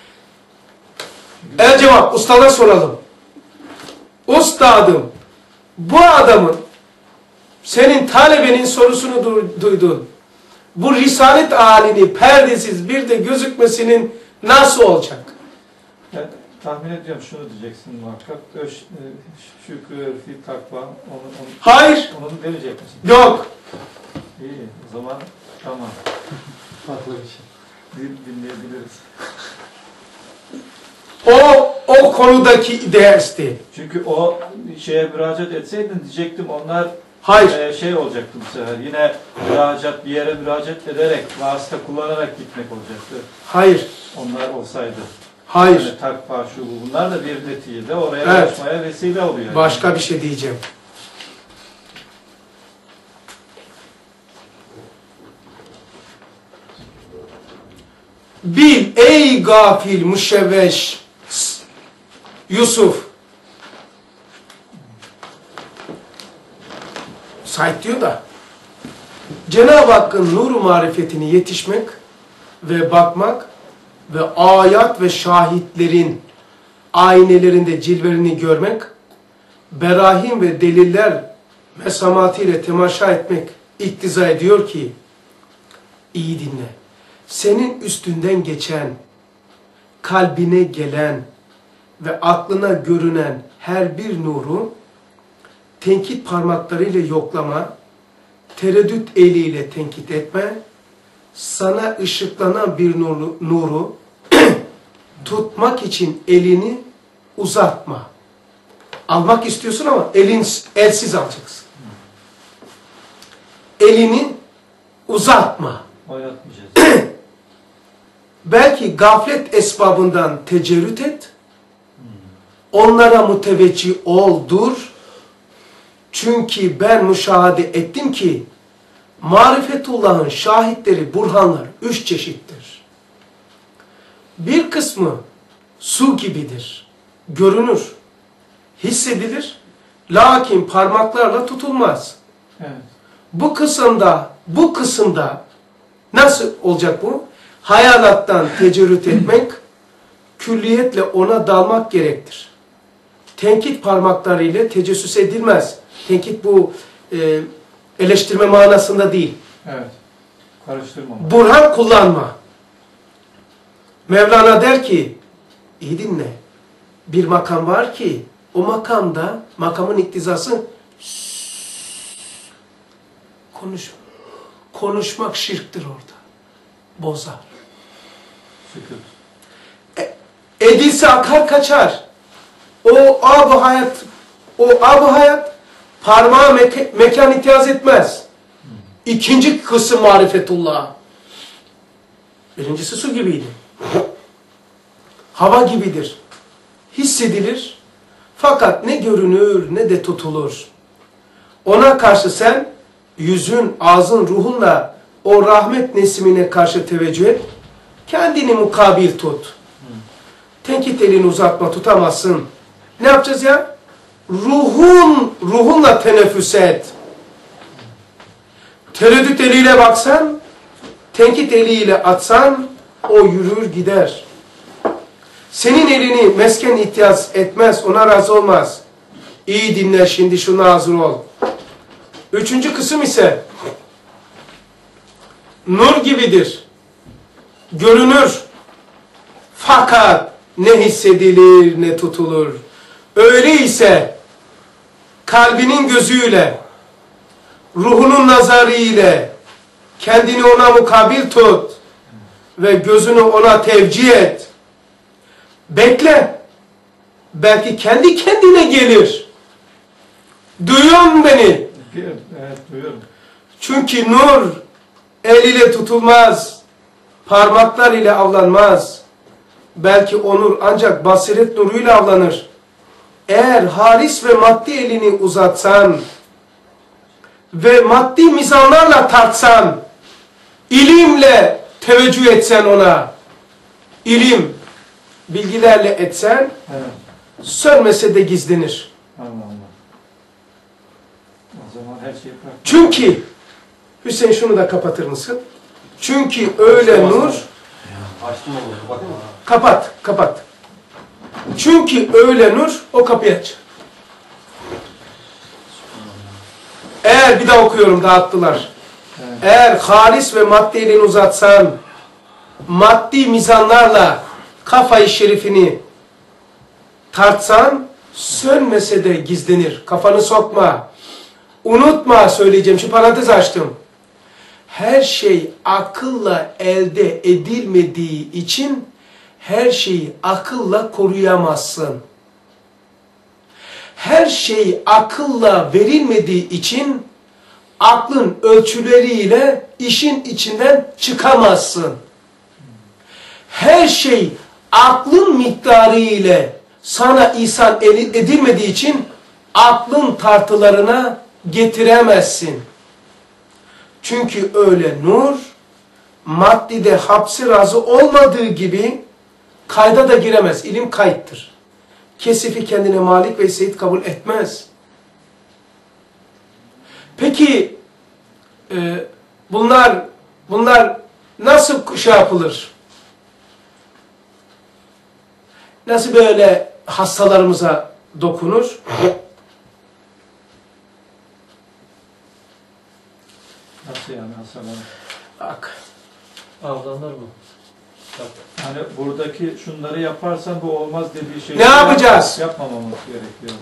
Evet cevap, ustada soralım. Ustadım, bu adamın, senin talebenin sorusunu du- duydun. Bu risalet halini perdesiz bir de gözükmesinin nasıl olacak? Ben tahmin ediyorum şunu diyeceksin muhakkak. Öş, e, şükür, fi takva. Onu, onu, Hayır, onu demeyecek misin? yok. İyi, o zaman tamam. Farklı bir şey. Din, dinleyebiliriz. O, o konudaki dersti. Çünkü o şeye müracaat etseydin diyecektim onlar Hayır, e, şey olacaktı bu sefer. Yine müracaat bir yere müracaat ederek, vasıta kullanarak gitmek olacaktı. hayır, Onlar olsaydı. hayır. Yani takva, şu bu, bunlar da bir neticede oraya Evet. ulaşmaya vesile oluyor. Yani. Başka bir şey diyeceğim. Bil ey gafil müşevveş Yusuf. Said diyor da Cenab-ı Hakk'ın nur-u marifetine yetişmek ve bakmak ve ayat ve şahitlerin aynelerinde cilvelerini görmek, berahim ve deliller mesamatiyle temaşa etmek iktiza ediyor ki, iyi dinle, senin üstünden geçen, kalbine gelen ve aklına görünen her bir nuru, tenkit parmaklarıyla yoklama, tereddüt eliyle tenkit etme, sana ışıklanan bir nuru, nuru tutmak için elini uzatma. Almak istiyorsun ama elin, elsiz alacaksın. Elini uzatma. Oynatmayacağız. Belki gaflet esbabından tecerrüt et. Onlara müteveccih ol, dur. Çünkü ben müşahede ettim ki marifetullah'ın şahitleri, burhanlar üç çeşittir. Bir kısmı su gibidir. Görünür, hissedilir. Lakin parmaklarla tutulmaz. Evet. Bu kısımda, bu kısımda nasıl olacak bu? Hayalattan tecerrüt etmek, külliyetle ona dalmak gerektir. Tenkit parmaklarıyla tecessüs edilmez. Tenkit bu e, eleştirme manasında değil. Evet. Karıştırma. Burhan kullanma. Mevlana der ki, iyi dinle, bir makam var ki, o makamda, makamın iktizası, konuş, konuşmak şirktir orada. Bozar. Sükut. E, edilse akar kaçar. O ab-ı hayat, o ab-ı hayat parmağa meka, mekan itiraz etmez. İkinci kısım marifetullah. Birincisi su gibiydi. Hava gibidir. Hissedilir. Fakat ne görünür ne de tutulur. Ona karşı sen yüzün, ağzın, ruhunla o rahmet nesimine karşı teveccüh et. Kendini mukabil tut. Tenkit elini uzatma, tutamazsın. Ne yapacağız ya? Ruhun, ruhunla teneffüs et. Tereddüt eliyle baksan, tenkit eliyle atsan, o yürür gider. Senin elini mesken ihtiyaç etmez, ona razı olmaz. İyi dinle şimdi, şuna hazır ol. Üçüncü kısım ise, nur gibidir. Görünür. Fakat ne hissedilir ne tutulur. Öyleyse kalbinin gözüyle, ruhunun nazarı ile kendini ona mukabil tut ve gözünü ona tevcih et. Bekle. Belki kendi kendine gelir. Duyuyor musun beni? Evet, duyuyorum. Çünkü nur el ile tutulmaz, parmaklar ile avlanmaz. Belki o nur ancak basiret nuruyla avlanır. Eğer haris ve maddi elini uzatsan ve maddi mizanlarla tartsan, ilimle teveccüh etsen ona, ilim, bilgilerle etsen, Evet. sönmese de gizlenir. Allah Allah. O zaman her şeyi bırak. Çünkü, Hüseyin şunu da kapatır mısın? Çünkü öyle nur, Açtım onu. Bakın mı? kapat, kapat. Çünkü öyle nur, o kapıyı aç. Eğer, bir daha okuyorum, dağıttılar. Evet. Eğer halis ve maddi elini uzatsan, maddi mizanlarla kafayı şerifini tartsan, sönmese de gizlenir. Kafanı sokma. Unutma söyleyeceğim, şu parantez açtım. Her şey akılla elde edilmediği için her şeyi akılla koruyamazsın. Her şey akılla verilmediği için aklın ölçüleriyle işin içinden çıkamazsın. Her şey aklın miktarı ile sana ihsan edilmediği için aklın tartılarına getiremezsin. Çünkü öyle nur, maddide hapsi razı olmadığı gibi kayda da giremez. İlim kayıttır. Kesifi kendine malik ve seyit kabul etmez. Peki e, bunlar bunlar nasıl şey yapılır? Nasıl böyle hastalarımıza dokunur? Nasıl yani hastalar? Bak. Avlanır mı? Bak. Yani buradaki şunları yaparsan bu olmaz dediği şey. Ne yapacağız? Yapmamamız gerekiyor.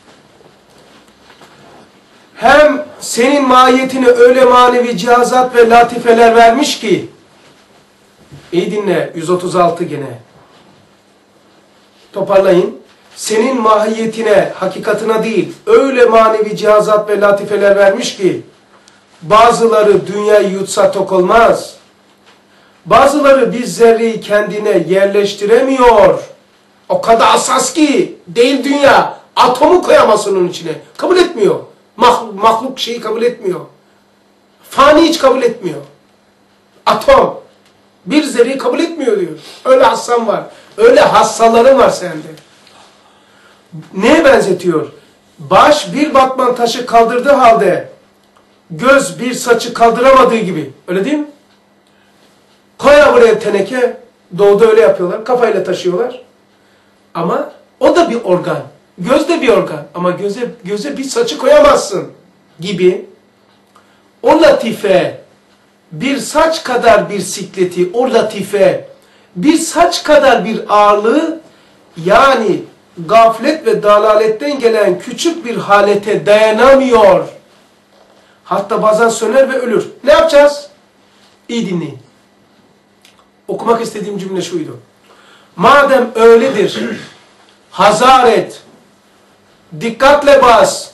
Hem senin mahiyetine öyle manevi cihazat ve latifeler vermiş ki, iyi dinle, yüz otuz altı gene. Toparlayın. Senin mahiyetine, hakikatına değil, öyle manevi cihazat ve latifeler vermiş ki, bazıları dünyayı yutsa tok olmaz. Bazıları bir zerreyi kendine yerleştiremiyor. O kadar hassas ki, değil dünya, atomu koyamazsın onun içine. Kabul etmiyor. Mahluk, mahluk şeyi kabul etmiyor. Fani hiç kabul etmiyor. Atom, bir zerreyi kabul etmiyor diyor. Öyle hassan var. Öyle hassaların var sende. Neye benzetiyor? Baş bir batman taşı kaldırdığı halde göz bir saçı kaldıramadığı gibi. Öyle değil mi? Koya buraya teneke. Doğuda öyle yapıyorlar. Kafayla taşıyorlar. Ama o da bir organ. Göz de bir organ. Ama göze, göze bir saçı koyamazsın gibi. O latife bir saç kadar bir sikleti, o latife bir saç kadar bir ağırlığı, yani gaflet ve dalaletten gelen küçük bir halete dayanamıyor. Hatta bazen söner ve ölür. Ne yapacağız? İyi dinleyin. Okumak istediğim cümle şuydu. Madem öyledir, hazar et, dikkatle bas,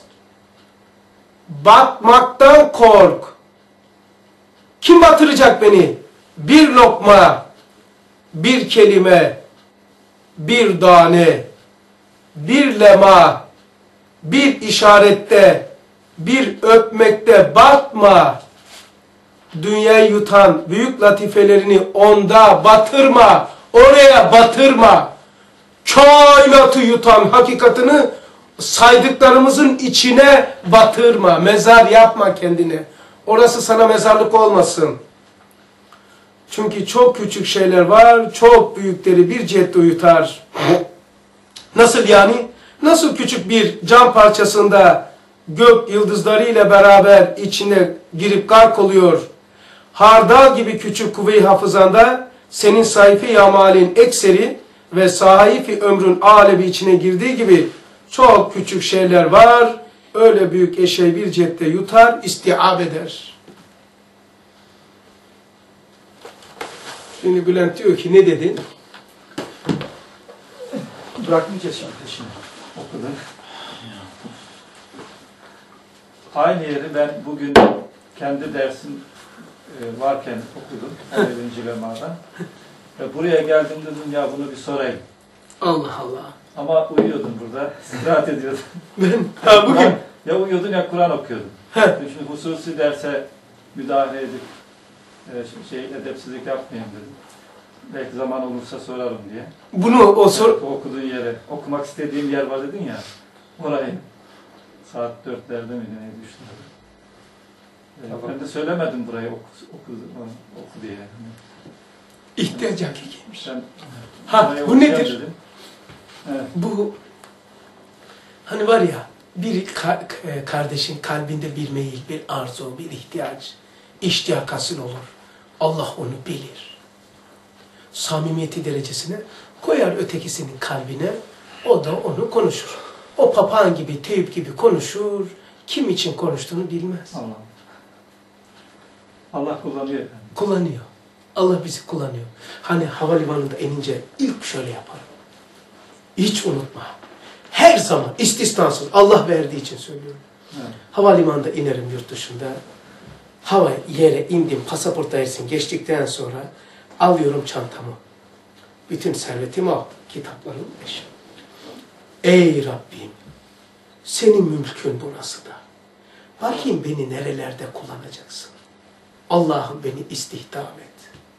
batmaktan kork. Kim batıracak beni? Bir lokma, bir kelime, bir tane, bir lema, bir işarette, bir öpmekte batma. Dünyayı yutan büyük latifelerini onda batırma, oraya batırma. Kainatı yutan hakikatini saydıklarımızın içine batırma. Mezar yapma kendine. Orası sana mezarlık olmasın. Çünkü çok küçük şeyler var, çok büyükleri bir cihette uyutar. Nasıl yani? Nasıl küçük bir cam parçasında gök yıldızlarıyla beraber içine girip gark oluyor. Hardal gibi küçük kuvve-i hafızanda senin sayfi yamalin ekseri ve sahifi ömrün alebi içine girdiği gibi çok küçük şeyler var. Öyle büyük eşeği bir cihette yutar, istiab eder. Şimdi Bülent diyor ki ne dedin? Bırakmayacağız şimdi peşini. Okudun. Aynı yeri ben bugün kendi dersim e, varken okudum. Birinci lemadan. Ve buraya geldim dedim ya bunu bir sorayım. Allah Allah. Ama uyuyordum burada. Rahat ediyordum. Ben, ha bugün. Ya, ya uyuyordun ya Kur'an okuyordun. Heh. Şimdi hususi derse müdahale edip e, şey edepsizlik yapmayayım dedim. Belki zaman olursa sorarım diye. Bunu o sor... Evet, okuduğun yere, okumak istediğim yer var dedin ya, orayı saat dörtlerde mi neydi, üçlerde. Ee, Tamam. Ben de söylemedim burayı oku, oku, oku diye. İhtiyaç hakikiymiş. Sen, Ha burayı bu okuyacağım nedir? dedin. Evet. Bu hani var ya bir ka kardeşin kalbinde bir meyil, bir arzu, bir ihtiyaç, iştiyak hasıl olur. Allah onu bilir. Samimiyeti derecesine koyar ötekisinin kalbine, o da onu konuşur. O papağan gibi, teyip gibi konuşur, kim için konuştuğunu bilmez. Allah. Allah kullanıyor. Yani. Kullanıyor. Allah bizi kullanıyor. Hani havalimanında inince ilk şöyle yaparım. Hiç unutma. Her zaman istisnasız Allah verdiği için söylüyorum. Evet. Havalimanında inerim yurt dışında. Hava yere indim, pasaport dairesini geçtikten sonra alıyorum çantamı. Bütün servetim o. Kitaplarım, eşya. Ey Rabbim! Senin mülkün burası da. Bakayım beni nerelerde kullanacaksın. Allah'ım beni istihdam et.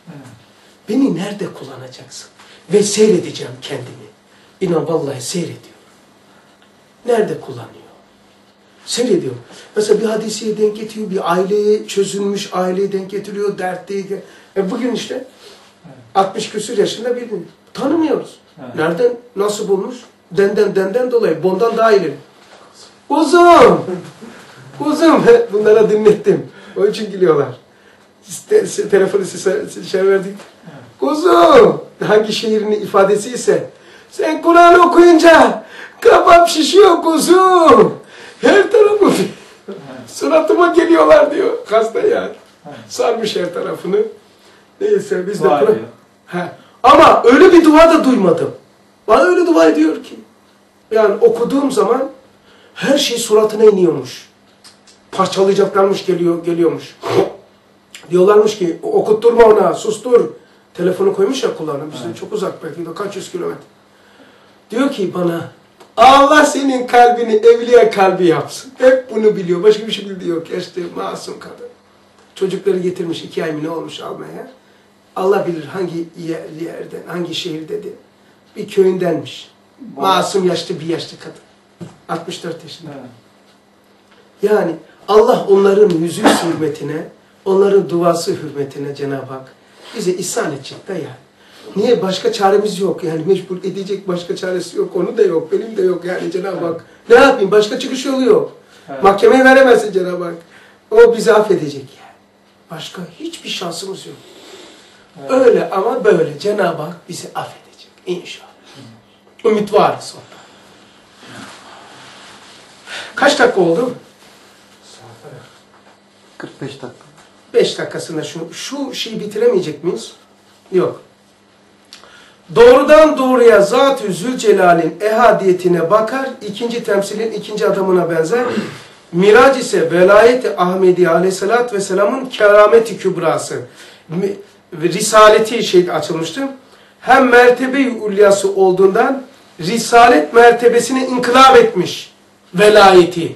Evet. Beni nerede kullanacaksın? Ve seyredeceğim kendimi. İnan vallahi seyrediyorum. Nerede kullanıyor? Seyrediyorum. Mesela bir hadisiye denk getiriyor, bir aileye çözülmüş aileye denk getiriyor, dertli. E bugün işte Evet. altmış küsur yaşında birini tanımıyoruz. Evet. Nereden, nasıl bulmuş? Denden, denden dolayı, bondan daha ileri. Uzun! Uzun! Bunlara dinlettim. Onun için gülüyorlar. Te telefonu size şey verdik. Uzun! Hangi şehrin ifadesi ise sen Kur'an okuyunca kafam şişiyor kuzum. Her tarafı suratıma geliyorlar diyor. Hasta yani. Sarmış her tarafını. Neyse biz de Kur'an... Ama öyle bir dua da duymadım. Bana öyle dua ediyor ki. Yani okuduğum zaman her şey suratına iniyormuş. Parçalayacaklarmış geliyor, geliyormuş. Diyorlarmış ki okutturma ona, sustur. Telefonu koymuş ya kulağına. Bizden evet. Çok uzak belki de kaç yüz kilometre. Diyor ki bana Allah senin kalbini evliya kalbi yapsın. Hep bunu biliyor. Başka bir şey bildiği yok. İşte masum kadın. Çocukları getirmiş iki ay mı ne olmuş almaya. Allah bilir hangi yerden, hangi şehirde diye. Bir köyündenmiş. Baba. Masum yaşlı bir yaşlı kadın. altmış dört yaşında. Evet. Yani Allah onların yüzü hürmetine, onların duası hürmetine Cenab-ı Hak bize ihsan edecek de yani. Niye? Başka çaremiz yok. Yani mecbur edecek başka çaresi yok. Onu da yok. Benim de yok yani Cenab-ı Hak. Ne yapayım? Başka çıkış yolu yok. Evet. Mahkemeye veremezsin Cenab-ı Hak. O bizi affedecek yani. Başka hiçbir şansımız yok. Evet. Öyle ama böyle Cenab-ı Hak bizi affedecek. İnşallah. Hı. Ümit varız ondan. Kaç dakika oldu? kırk beş dakika. beş dakikasında şu, şu şeyi bitiremeyecek miyiz? Yok. Doğrudan doğruya Zat-ı Zülcelal'in ehadiyetine bakar, ikinci temsilin ikinci adamına benzer. Mirac ise velayet-i Ahmediye aleyhissalatü vesselamın kerameti kübrası. Risaleti şey açılmıştı. Hem mertebe-i ulyası olduğundan risalet mertebesine inkılap etmiş velayeti.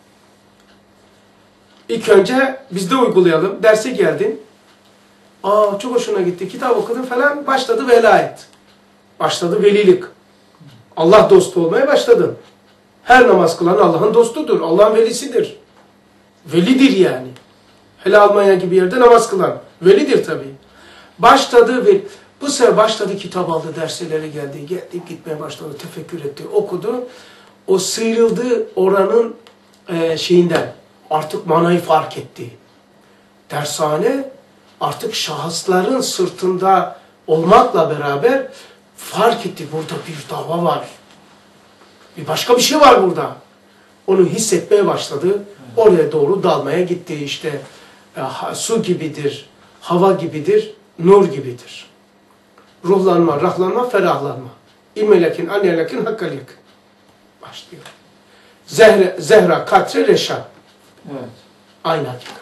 İlk önce biz de uygulayalım. Derse geldin. Aa çok hoşuna gitti. Kitap okudun falan. Başladı velayet. Başladı velilik. Allah dostu olmaya başladın. Her namaz kılan Allah'ın dostudur. Allah'ın velisidir. Velidir yani. Hele Almanya gibi yerde namaz kılan. Velidir tabii. Başladı ve bu sefer başladı kitap aldı. Derslere geldi. Geldi gitmeye başladı. Tefekkür etti. Okudu. O sıyrıldı oranın e, şeyinden. Artık manayı fark etti. Dershane artık şahısların sırtında olmakla beraber fark etti. Burada bir dava var. Bir başka bir şey var burada. Onu hissetmeye başladı. Oraya doğru dalmaya gitti. İşte e, su gibidir, hava gibidir, nur gibidir. Ruhlanma, rahlanma, ferahlanma. İmelekin, anelekin, hakkalik. Başlıyor. Zehre, zehra, katre, reşa. Evet. Aynı hakikat.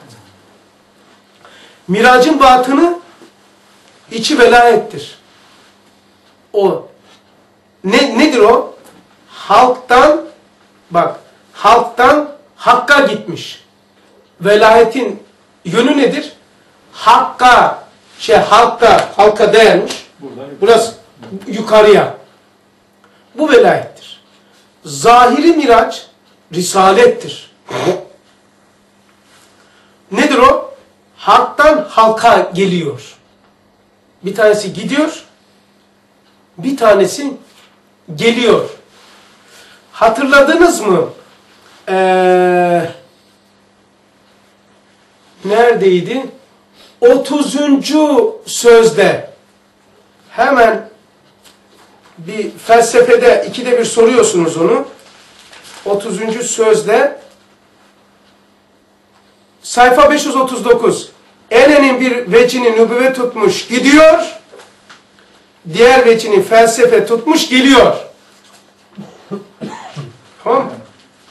Miracın batını içi velayettir. O ne nedir o? Halktan bak, halktan hakka gitmiş. Velayetin yönü nedir? Hakka, şey halka, halka dayanmış. Burası yukarıya. Bu velayettir. Zahiri miraç risalettir. Nedir o? Halktan halka geliyor. Bir tanesi gidiyor, bir tanesi geliyor. Hatırladınız mı? Ee, neredeydi? otuzuncu sözde hemen bir felsefede ikide bir soruyorsunuz onu. otuzuncu sözde sayfa beş yüz otuz dokuz. Enenin bir vecini nübüvvet tutmuş gidiyor. Diğer vecini felsefe tutmuş geliyor. Tamam mı?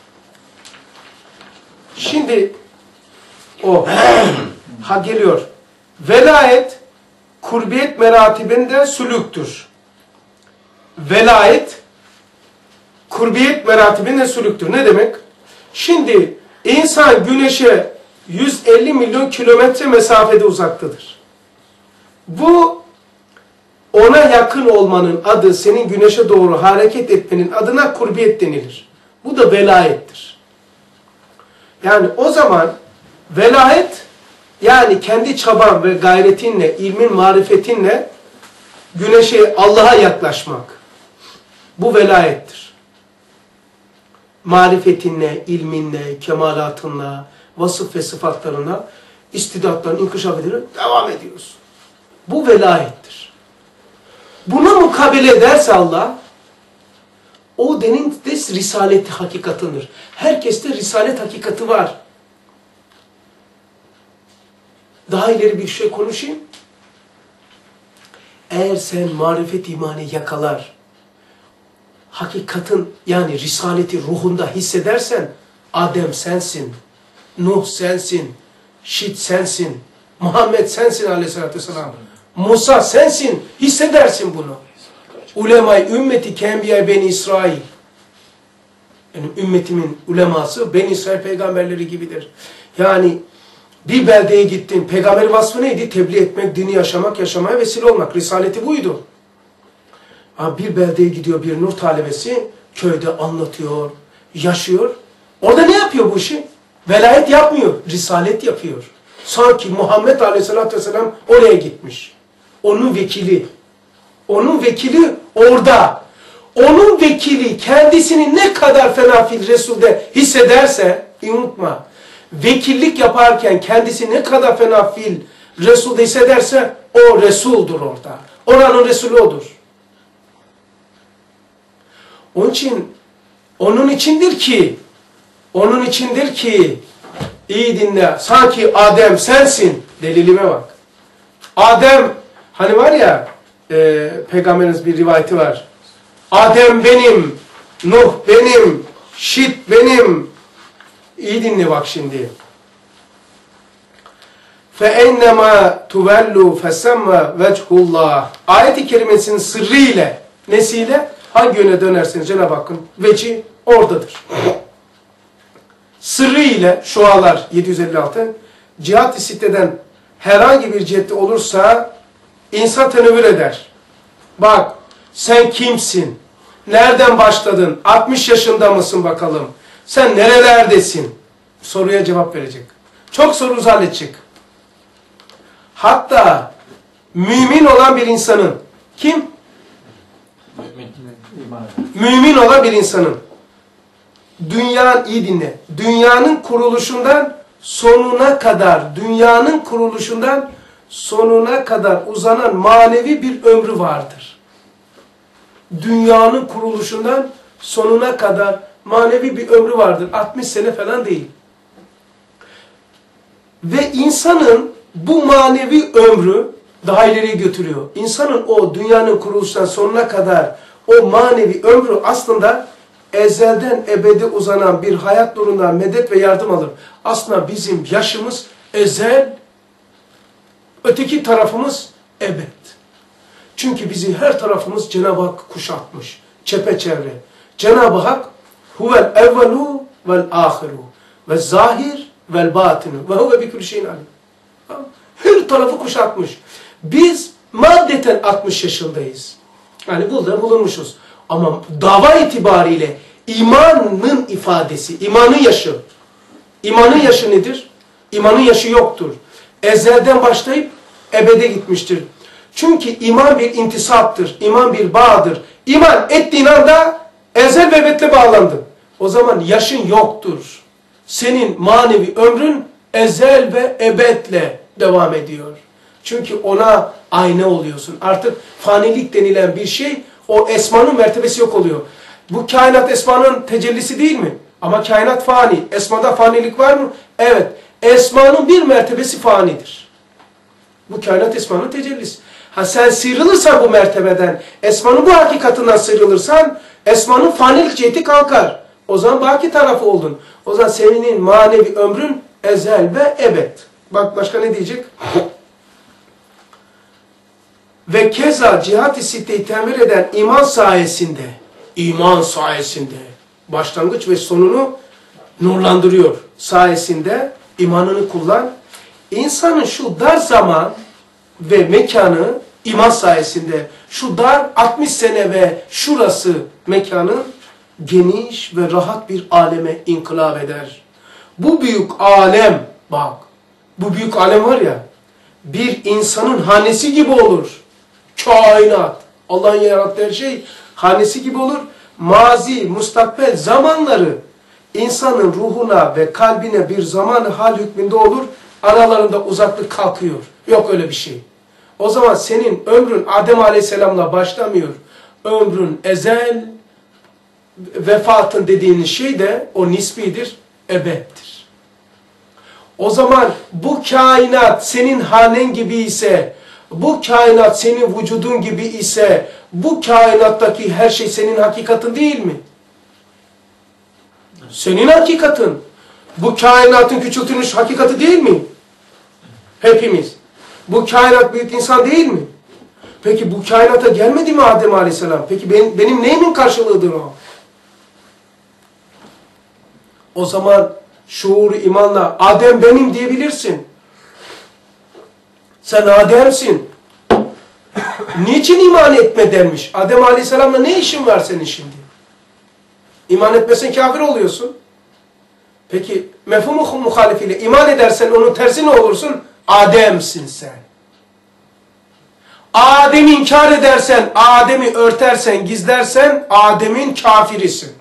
Şimdi o ha geliyor. Velayet kurbiyet meratibinde sülüktür. Velayet kurbiyet meratibinde sülüktür. Ne demek? Şimdi insan güneşe yüz elli milyon kilometre mesafede uzaktadır. Bu ona yakın olmanın adı, senin güneşe doğru hareket etmenin adına kurbiyet denilir. Bu da velayettir. Yani o zaman velayet, yani kendi çaban ve gayretinle, ilmin, marifetinle güneşe, Allah'a yaklaşmak. Bu velayettir. Marifetinle, ilminle, kemalatınla, vasıf ve sıfatlarına, istidatların inkişaf ederek devam ediyoruz. Bu velayettir. Buna mukabele ederse Allah, o denin de risaleti hakikatıdır. Herkeste risalet hakikati var. Daha ileri bir şey konuşayım. Eğer sen marifet imanı yakalar, hakikatin yani risaleti ruhunda hissedersen, Adem sensin, Nuh sensin, Şit sensin, Muhammed sensin aleyhissalatü vesselam, Musa sensin, hissedersin bunu. Ulema-i ümmeti kembiyay Beni İsrail. Benim ümmetimin uleması Beni İsrail peygamberleri gibidir. Yani bir beldeye gittin, peygamber vasfı neydi? Tebliğ etmek, dini yaşamak, yaşamaya vesile olmak. Risaleti buydu. Ama bir beldeye gidiyor bir nur talebesi, köyde anlatıyor, yaşıyor. Orada ne yapıyor bu işi? Velayet yapmıyor, risalet yapıyor. Sanki Muhammed Aleyhisselatü Vesselam oraya gitmiş. Onun vekili. Onun vekili orada. Onun vekili kendisini ne kadar fenafil Resul'de hissederse, unutma, vekillik yaparken kendisi ne kadar fenafil Resul'de hissederse o Resul'dur orada. Oranın Resulü odur. Onun için, onun içindir ki, onun içindir ki, iyi dinle, sanki Adem sensin, delilime bak. Adem, hani var ya, e, Peygamberimiz bir rivayeti var. Adem benim, Nuh benim, Şit benim. İyi dinle bak şimdi. فَاَنَّمَا تُوَلُّوا فَسَمَّ وَجْهُ اللّٰهِ Ayet-i kerimesinin sırrı ile, nesiyle? Hangi yöne dönerseniz Cenab-ı Hakk'ın veci oradadır. Sırrı ile şualar yedi yüz elli altı cihat-ı sitteden herhangi bir cihette olursa insan tenevvür eder. Bak sen kimsin? Nereden başladın? altmış yaşında mısın bakalım? Sen nerelerdesin? Soruya cevap verecek. Çok soru halledecek. Hatta mümin olan bir insanın, kim? Mümin. Mümin olan bir insanın, dünyanın, iyi dinle, dünyanın kuruluşundan sonuna kadar, dünyanın kuruluşundan sonuna kadar uzanan manevi bir ömrü vardır. Dünyanın kuruluşundan sonuna kadar manevi bir ömrü vardır. altmış sene falan değil. Ve insanın bu manevi ömrü daha ileriye götürüyor. İnsanın o dünyanın kuruluşundan sonuna kadar o manevi ömrü aslında ezelden ebede uzanan bir hayat nurundan medet ve yardım alır. Aslında bizim yaşımız ezel, öteki tarafımız ebed. Çünkü bizi her tarafımız Cenab-ı Hak kuşatmış, çepeçevre. Cenab-ı Hak huvel evvelu vel ahiru ve zahir vel batinu ve huve bi kulli şeyin alim. Her tarafı kuşatmış. Biz maddeten altmış yaşındayız. Yani burada bulunmuşuz. Ama dava itibariyle imanın ifadesi, imanın yaşı. İmanın yaşı nedir? İmanın yaşı yoktur. Ezelden başlayıp ebede gitmiştir. Çünkü iman bir intisaptır, iman bir bağdır. İman ettiğin anda ezel ve ebedle bağlandın. O zaman yaşın yoktur. Senin manevi ömrün ezel ve ebedle devam ediyor. Çünkü ona ayna oluyorsun. Artık fanilik denilen bir şey, o esmanın mertebesi yok oluyor. Bu kainat esmanın tecellisi değil mi? Ama kainat fani. Esmada fanilik var mı? Evet. Esmanın bir mertebesi fanidir. Bu kainat esmanın tecellisi. Ha sen sıyrılırsan bu mertebeden, esmanın bu hakikatinden sıyrılırsan, esmanın fanilik ciheti kalkar. O zaman baki tarafı oldun. O zaman senin manevi ömrün ezel ve ebed. Bak başka ne diyecek? Ve keza cihat-ı sitteyi temir eden iman sayesinde, iman sayesinde, başlangıç ve sonunu nurlandırıyor. Sayesinde imanını kullan. İnsanın şu dar zaman, ve mekanı iman sayesinde şu dar altmış sene ve şurası mekanın geniş ve rahat bir aleme inkılap eder. Bu büyük alem, bak, bu büyük alem var ya, bir insanın hanesi gibi olur. Kainat, Allah'ın yarattığı her şey hanesi gibi olur. Mazi, mustakbel zamanları insanın ruhuna ve kalbine bir zaman hal hükmünde olur. Aralarında uzaklık kalkıyor. Yok öyle bir şey. O zaman senin ömrün Adem Aleyhisselam'la başlamıyor. Ömrün ezel, vefatın dediğin şey de o nisbidir, ebeddir. O zaman bu kainat senin hanen gibi ise, bu kainat senin vücudun gibi ise, bu kainattaki her şey senin hakikatin değil mi? Senin hakikatin. Bu kainatın küçültülmüş hakikati değil mi? Hepimiz. Bu kainat büyük insan değil mi? Peki bu kainata gelmedi mi Adem Aleyhisselam? Peki benim, benim neyimin karşılığıdır o? O zaman şuuru imanla Adem benim diyebilirsin. Sen Adem'sin. Niçin iman etme denmiş? Adem Aleyhisselam'la ne işin var senin şimdi? İman etmesen kafir oluyorsun. Peki mefhum-u muhalifiyle iman edersen onun tersi ne olursun? Adem'sin sen. Adem'i inkar edersen, Adem'i örtersen, gizlersen Adem'in kafirisin.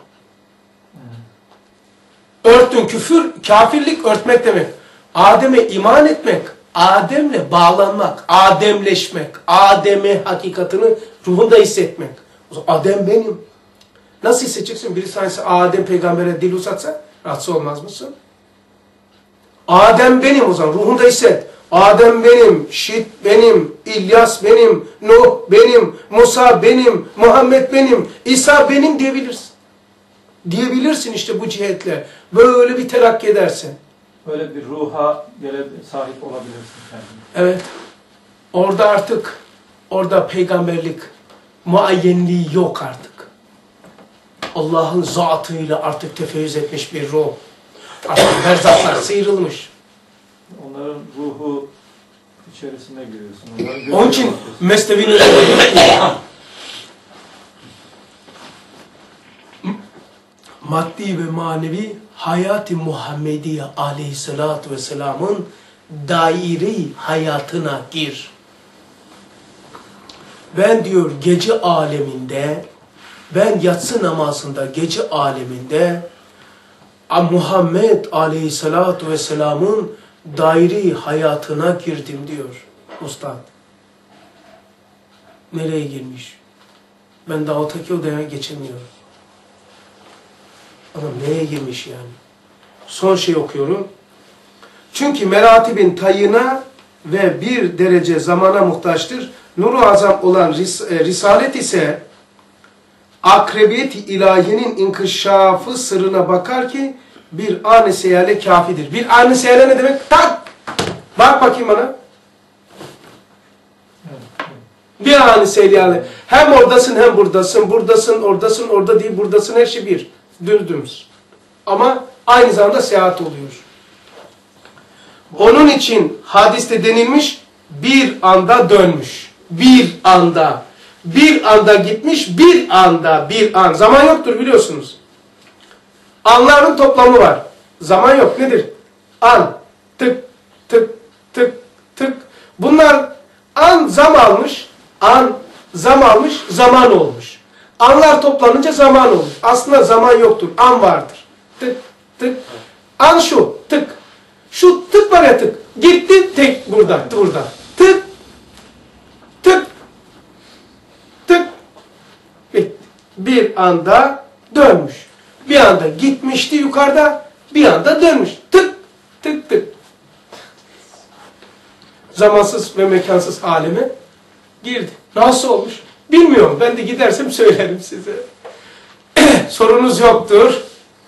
Örtün küfür, kafirlik örtmek demek. Adem'e iman etmek, Adem'le bağlanmak, Ademleşmek, Adem'e hakikatini ruhunda hissetmek. O zaman Adem benim. Nasıl hissedeceksin? Birisi tanesi Adem peygambere dil uzatsa rahatsız olmaz mısın? Adem benim o zaman ruhunda hisset. Adem benim, Şit benim, İlyas benim, Nuh benim, Musa benim, Muhammed benim, İsa benim diyebilirsin. Diyebilirsin işte bu cihetle. Böyle bir telakki edersin. Böyle bir ruha gele, sahip olabilirsin kendine. Evet. Orada artık, orada peygamberlik muayyenliği yok artık. Allah'ın zatıyla artık tefeyyüz etmiş bir ruh. Artık berzaklar sıyrılmış. Onların ruhu içerisine giriyorsun. Onun için Mesnevi'nin maddi ve manevi hayat-ı Muhammediye aleyhissalatu vesselamın daire hayatına gir. Ben diyor gece aleminde, ben yatsı namazında gece aleminde Muhammed aleyhissalatu vesselamın daire hayatına girdim diyor Ustad. Nereye girmiş? Ben daha öteki odaya geçemiyorum. Ama neye girmiş yani? Son şey okuyorum. Çünkü meratibin tayına ve bir derece zamana muhtaçtır. Nur-u Azam olan ris e, Risalet ise akrebiyet-i ilahinin inkişafı sırrına bakar ki bir an-ı seyale kafidir. Bir an-ı seyale ne demek? Tak! Bak bakayım bana. Bir an-ı seyale. Hem oradasın hem buradasın. Buradasın, oradasın, orada değil, buradasın. Her şey bir. Dürdümüz. Ama aynı zamanda seyahat oluyor. Onun için hadiste denilmiş bir anda dönmüş. Bir anda. Bir anda gitmiş, bir anda, bir an. Zaman yoktur biliyorsunuz. Anların toplamı var. Zaman yok. Nedir? An, tık, tık, tık, tık. Bunlar an zam almış, an zam almış, zaman olmuş. Anlar toplanınca zaman olur. Aslında zaman yoktur. An vardır. Tık, tık. An şu, tık. Şu tık var ya tık. Gitti, tek burada, burada. Tık, tık, tık. Bitti. Bir anda dönmüş. Bir anda gitmişti yukarıda, bir anda dönmüş. Tık, tık, tık. Zamansız ve mekansız aleme girdi. Nasıl olmuş? Bilmiyorum. Ben de gidersem söylerim size. Sorunuz yoktur.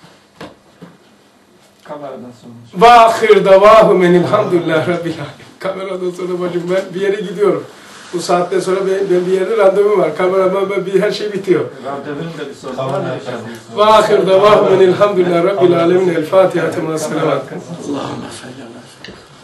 Kameradan sonra. Ve ahir davahum enilhamdülillah rabbil alemin. Kameradan sonra bacım ben bir yere gidiyorum. Bu saatten sonra ben, ben bir yerde randevum var. Kameraman ben bir her şey bitiyor. Randevunun da bir sorunu var. Ve ahir davahum enilhamdülillah rabbil alemin. El Fatiha. Allahümme Allah'ım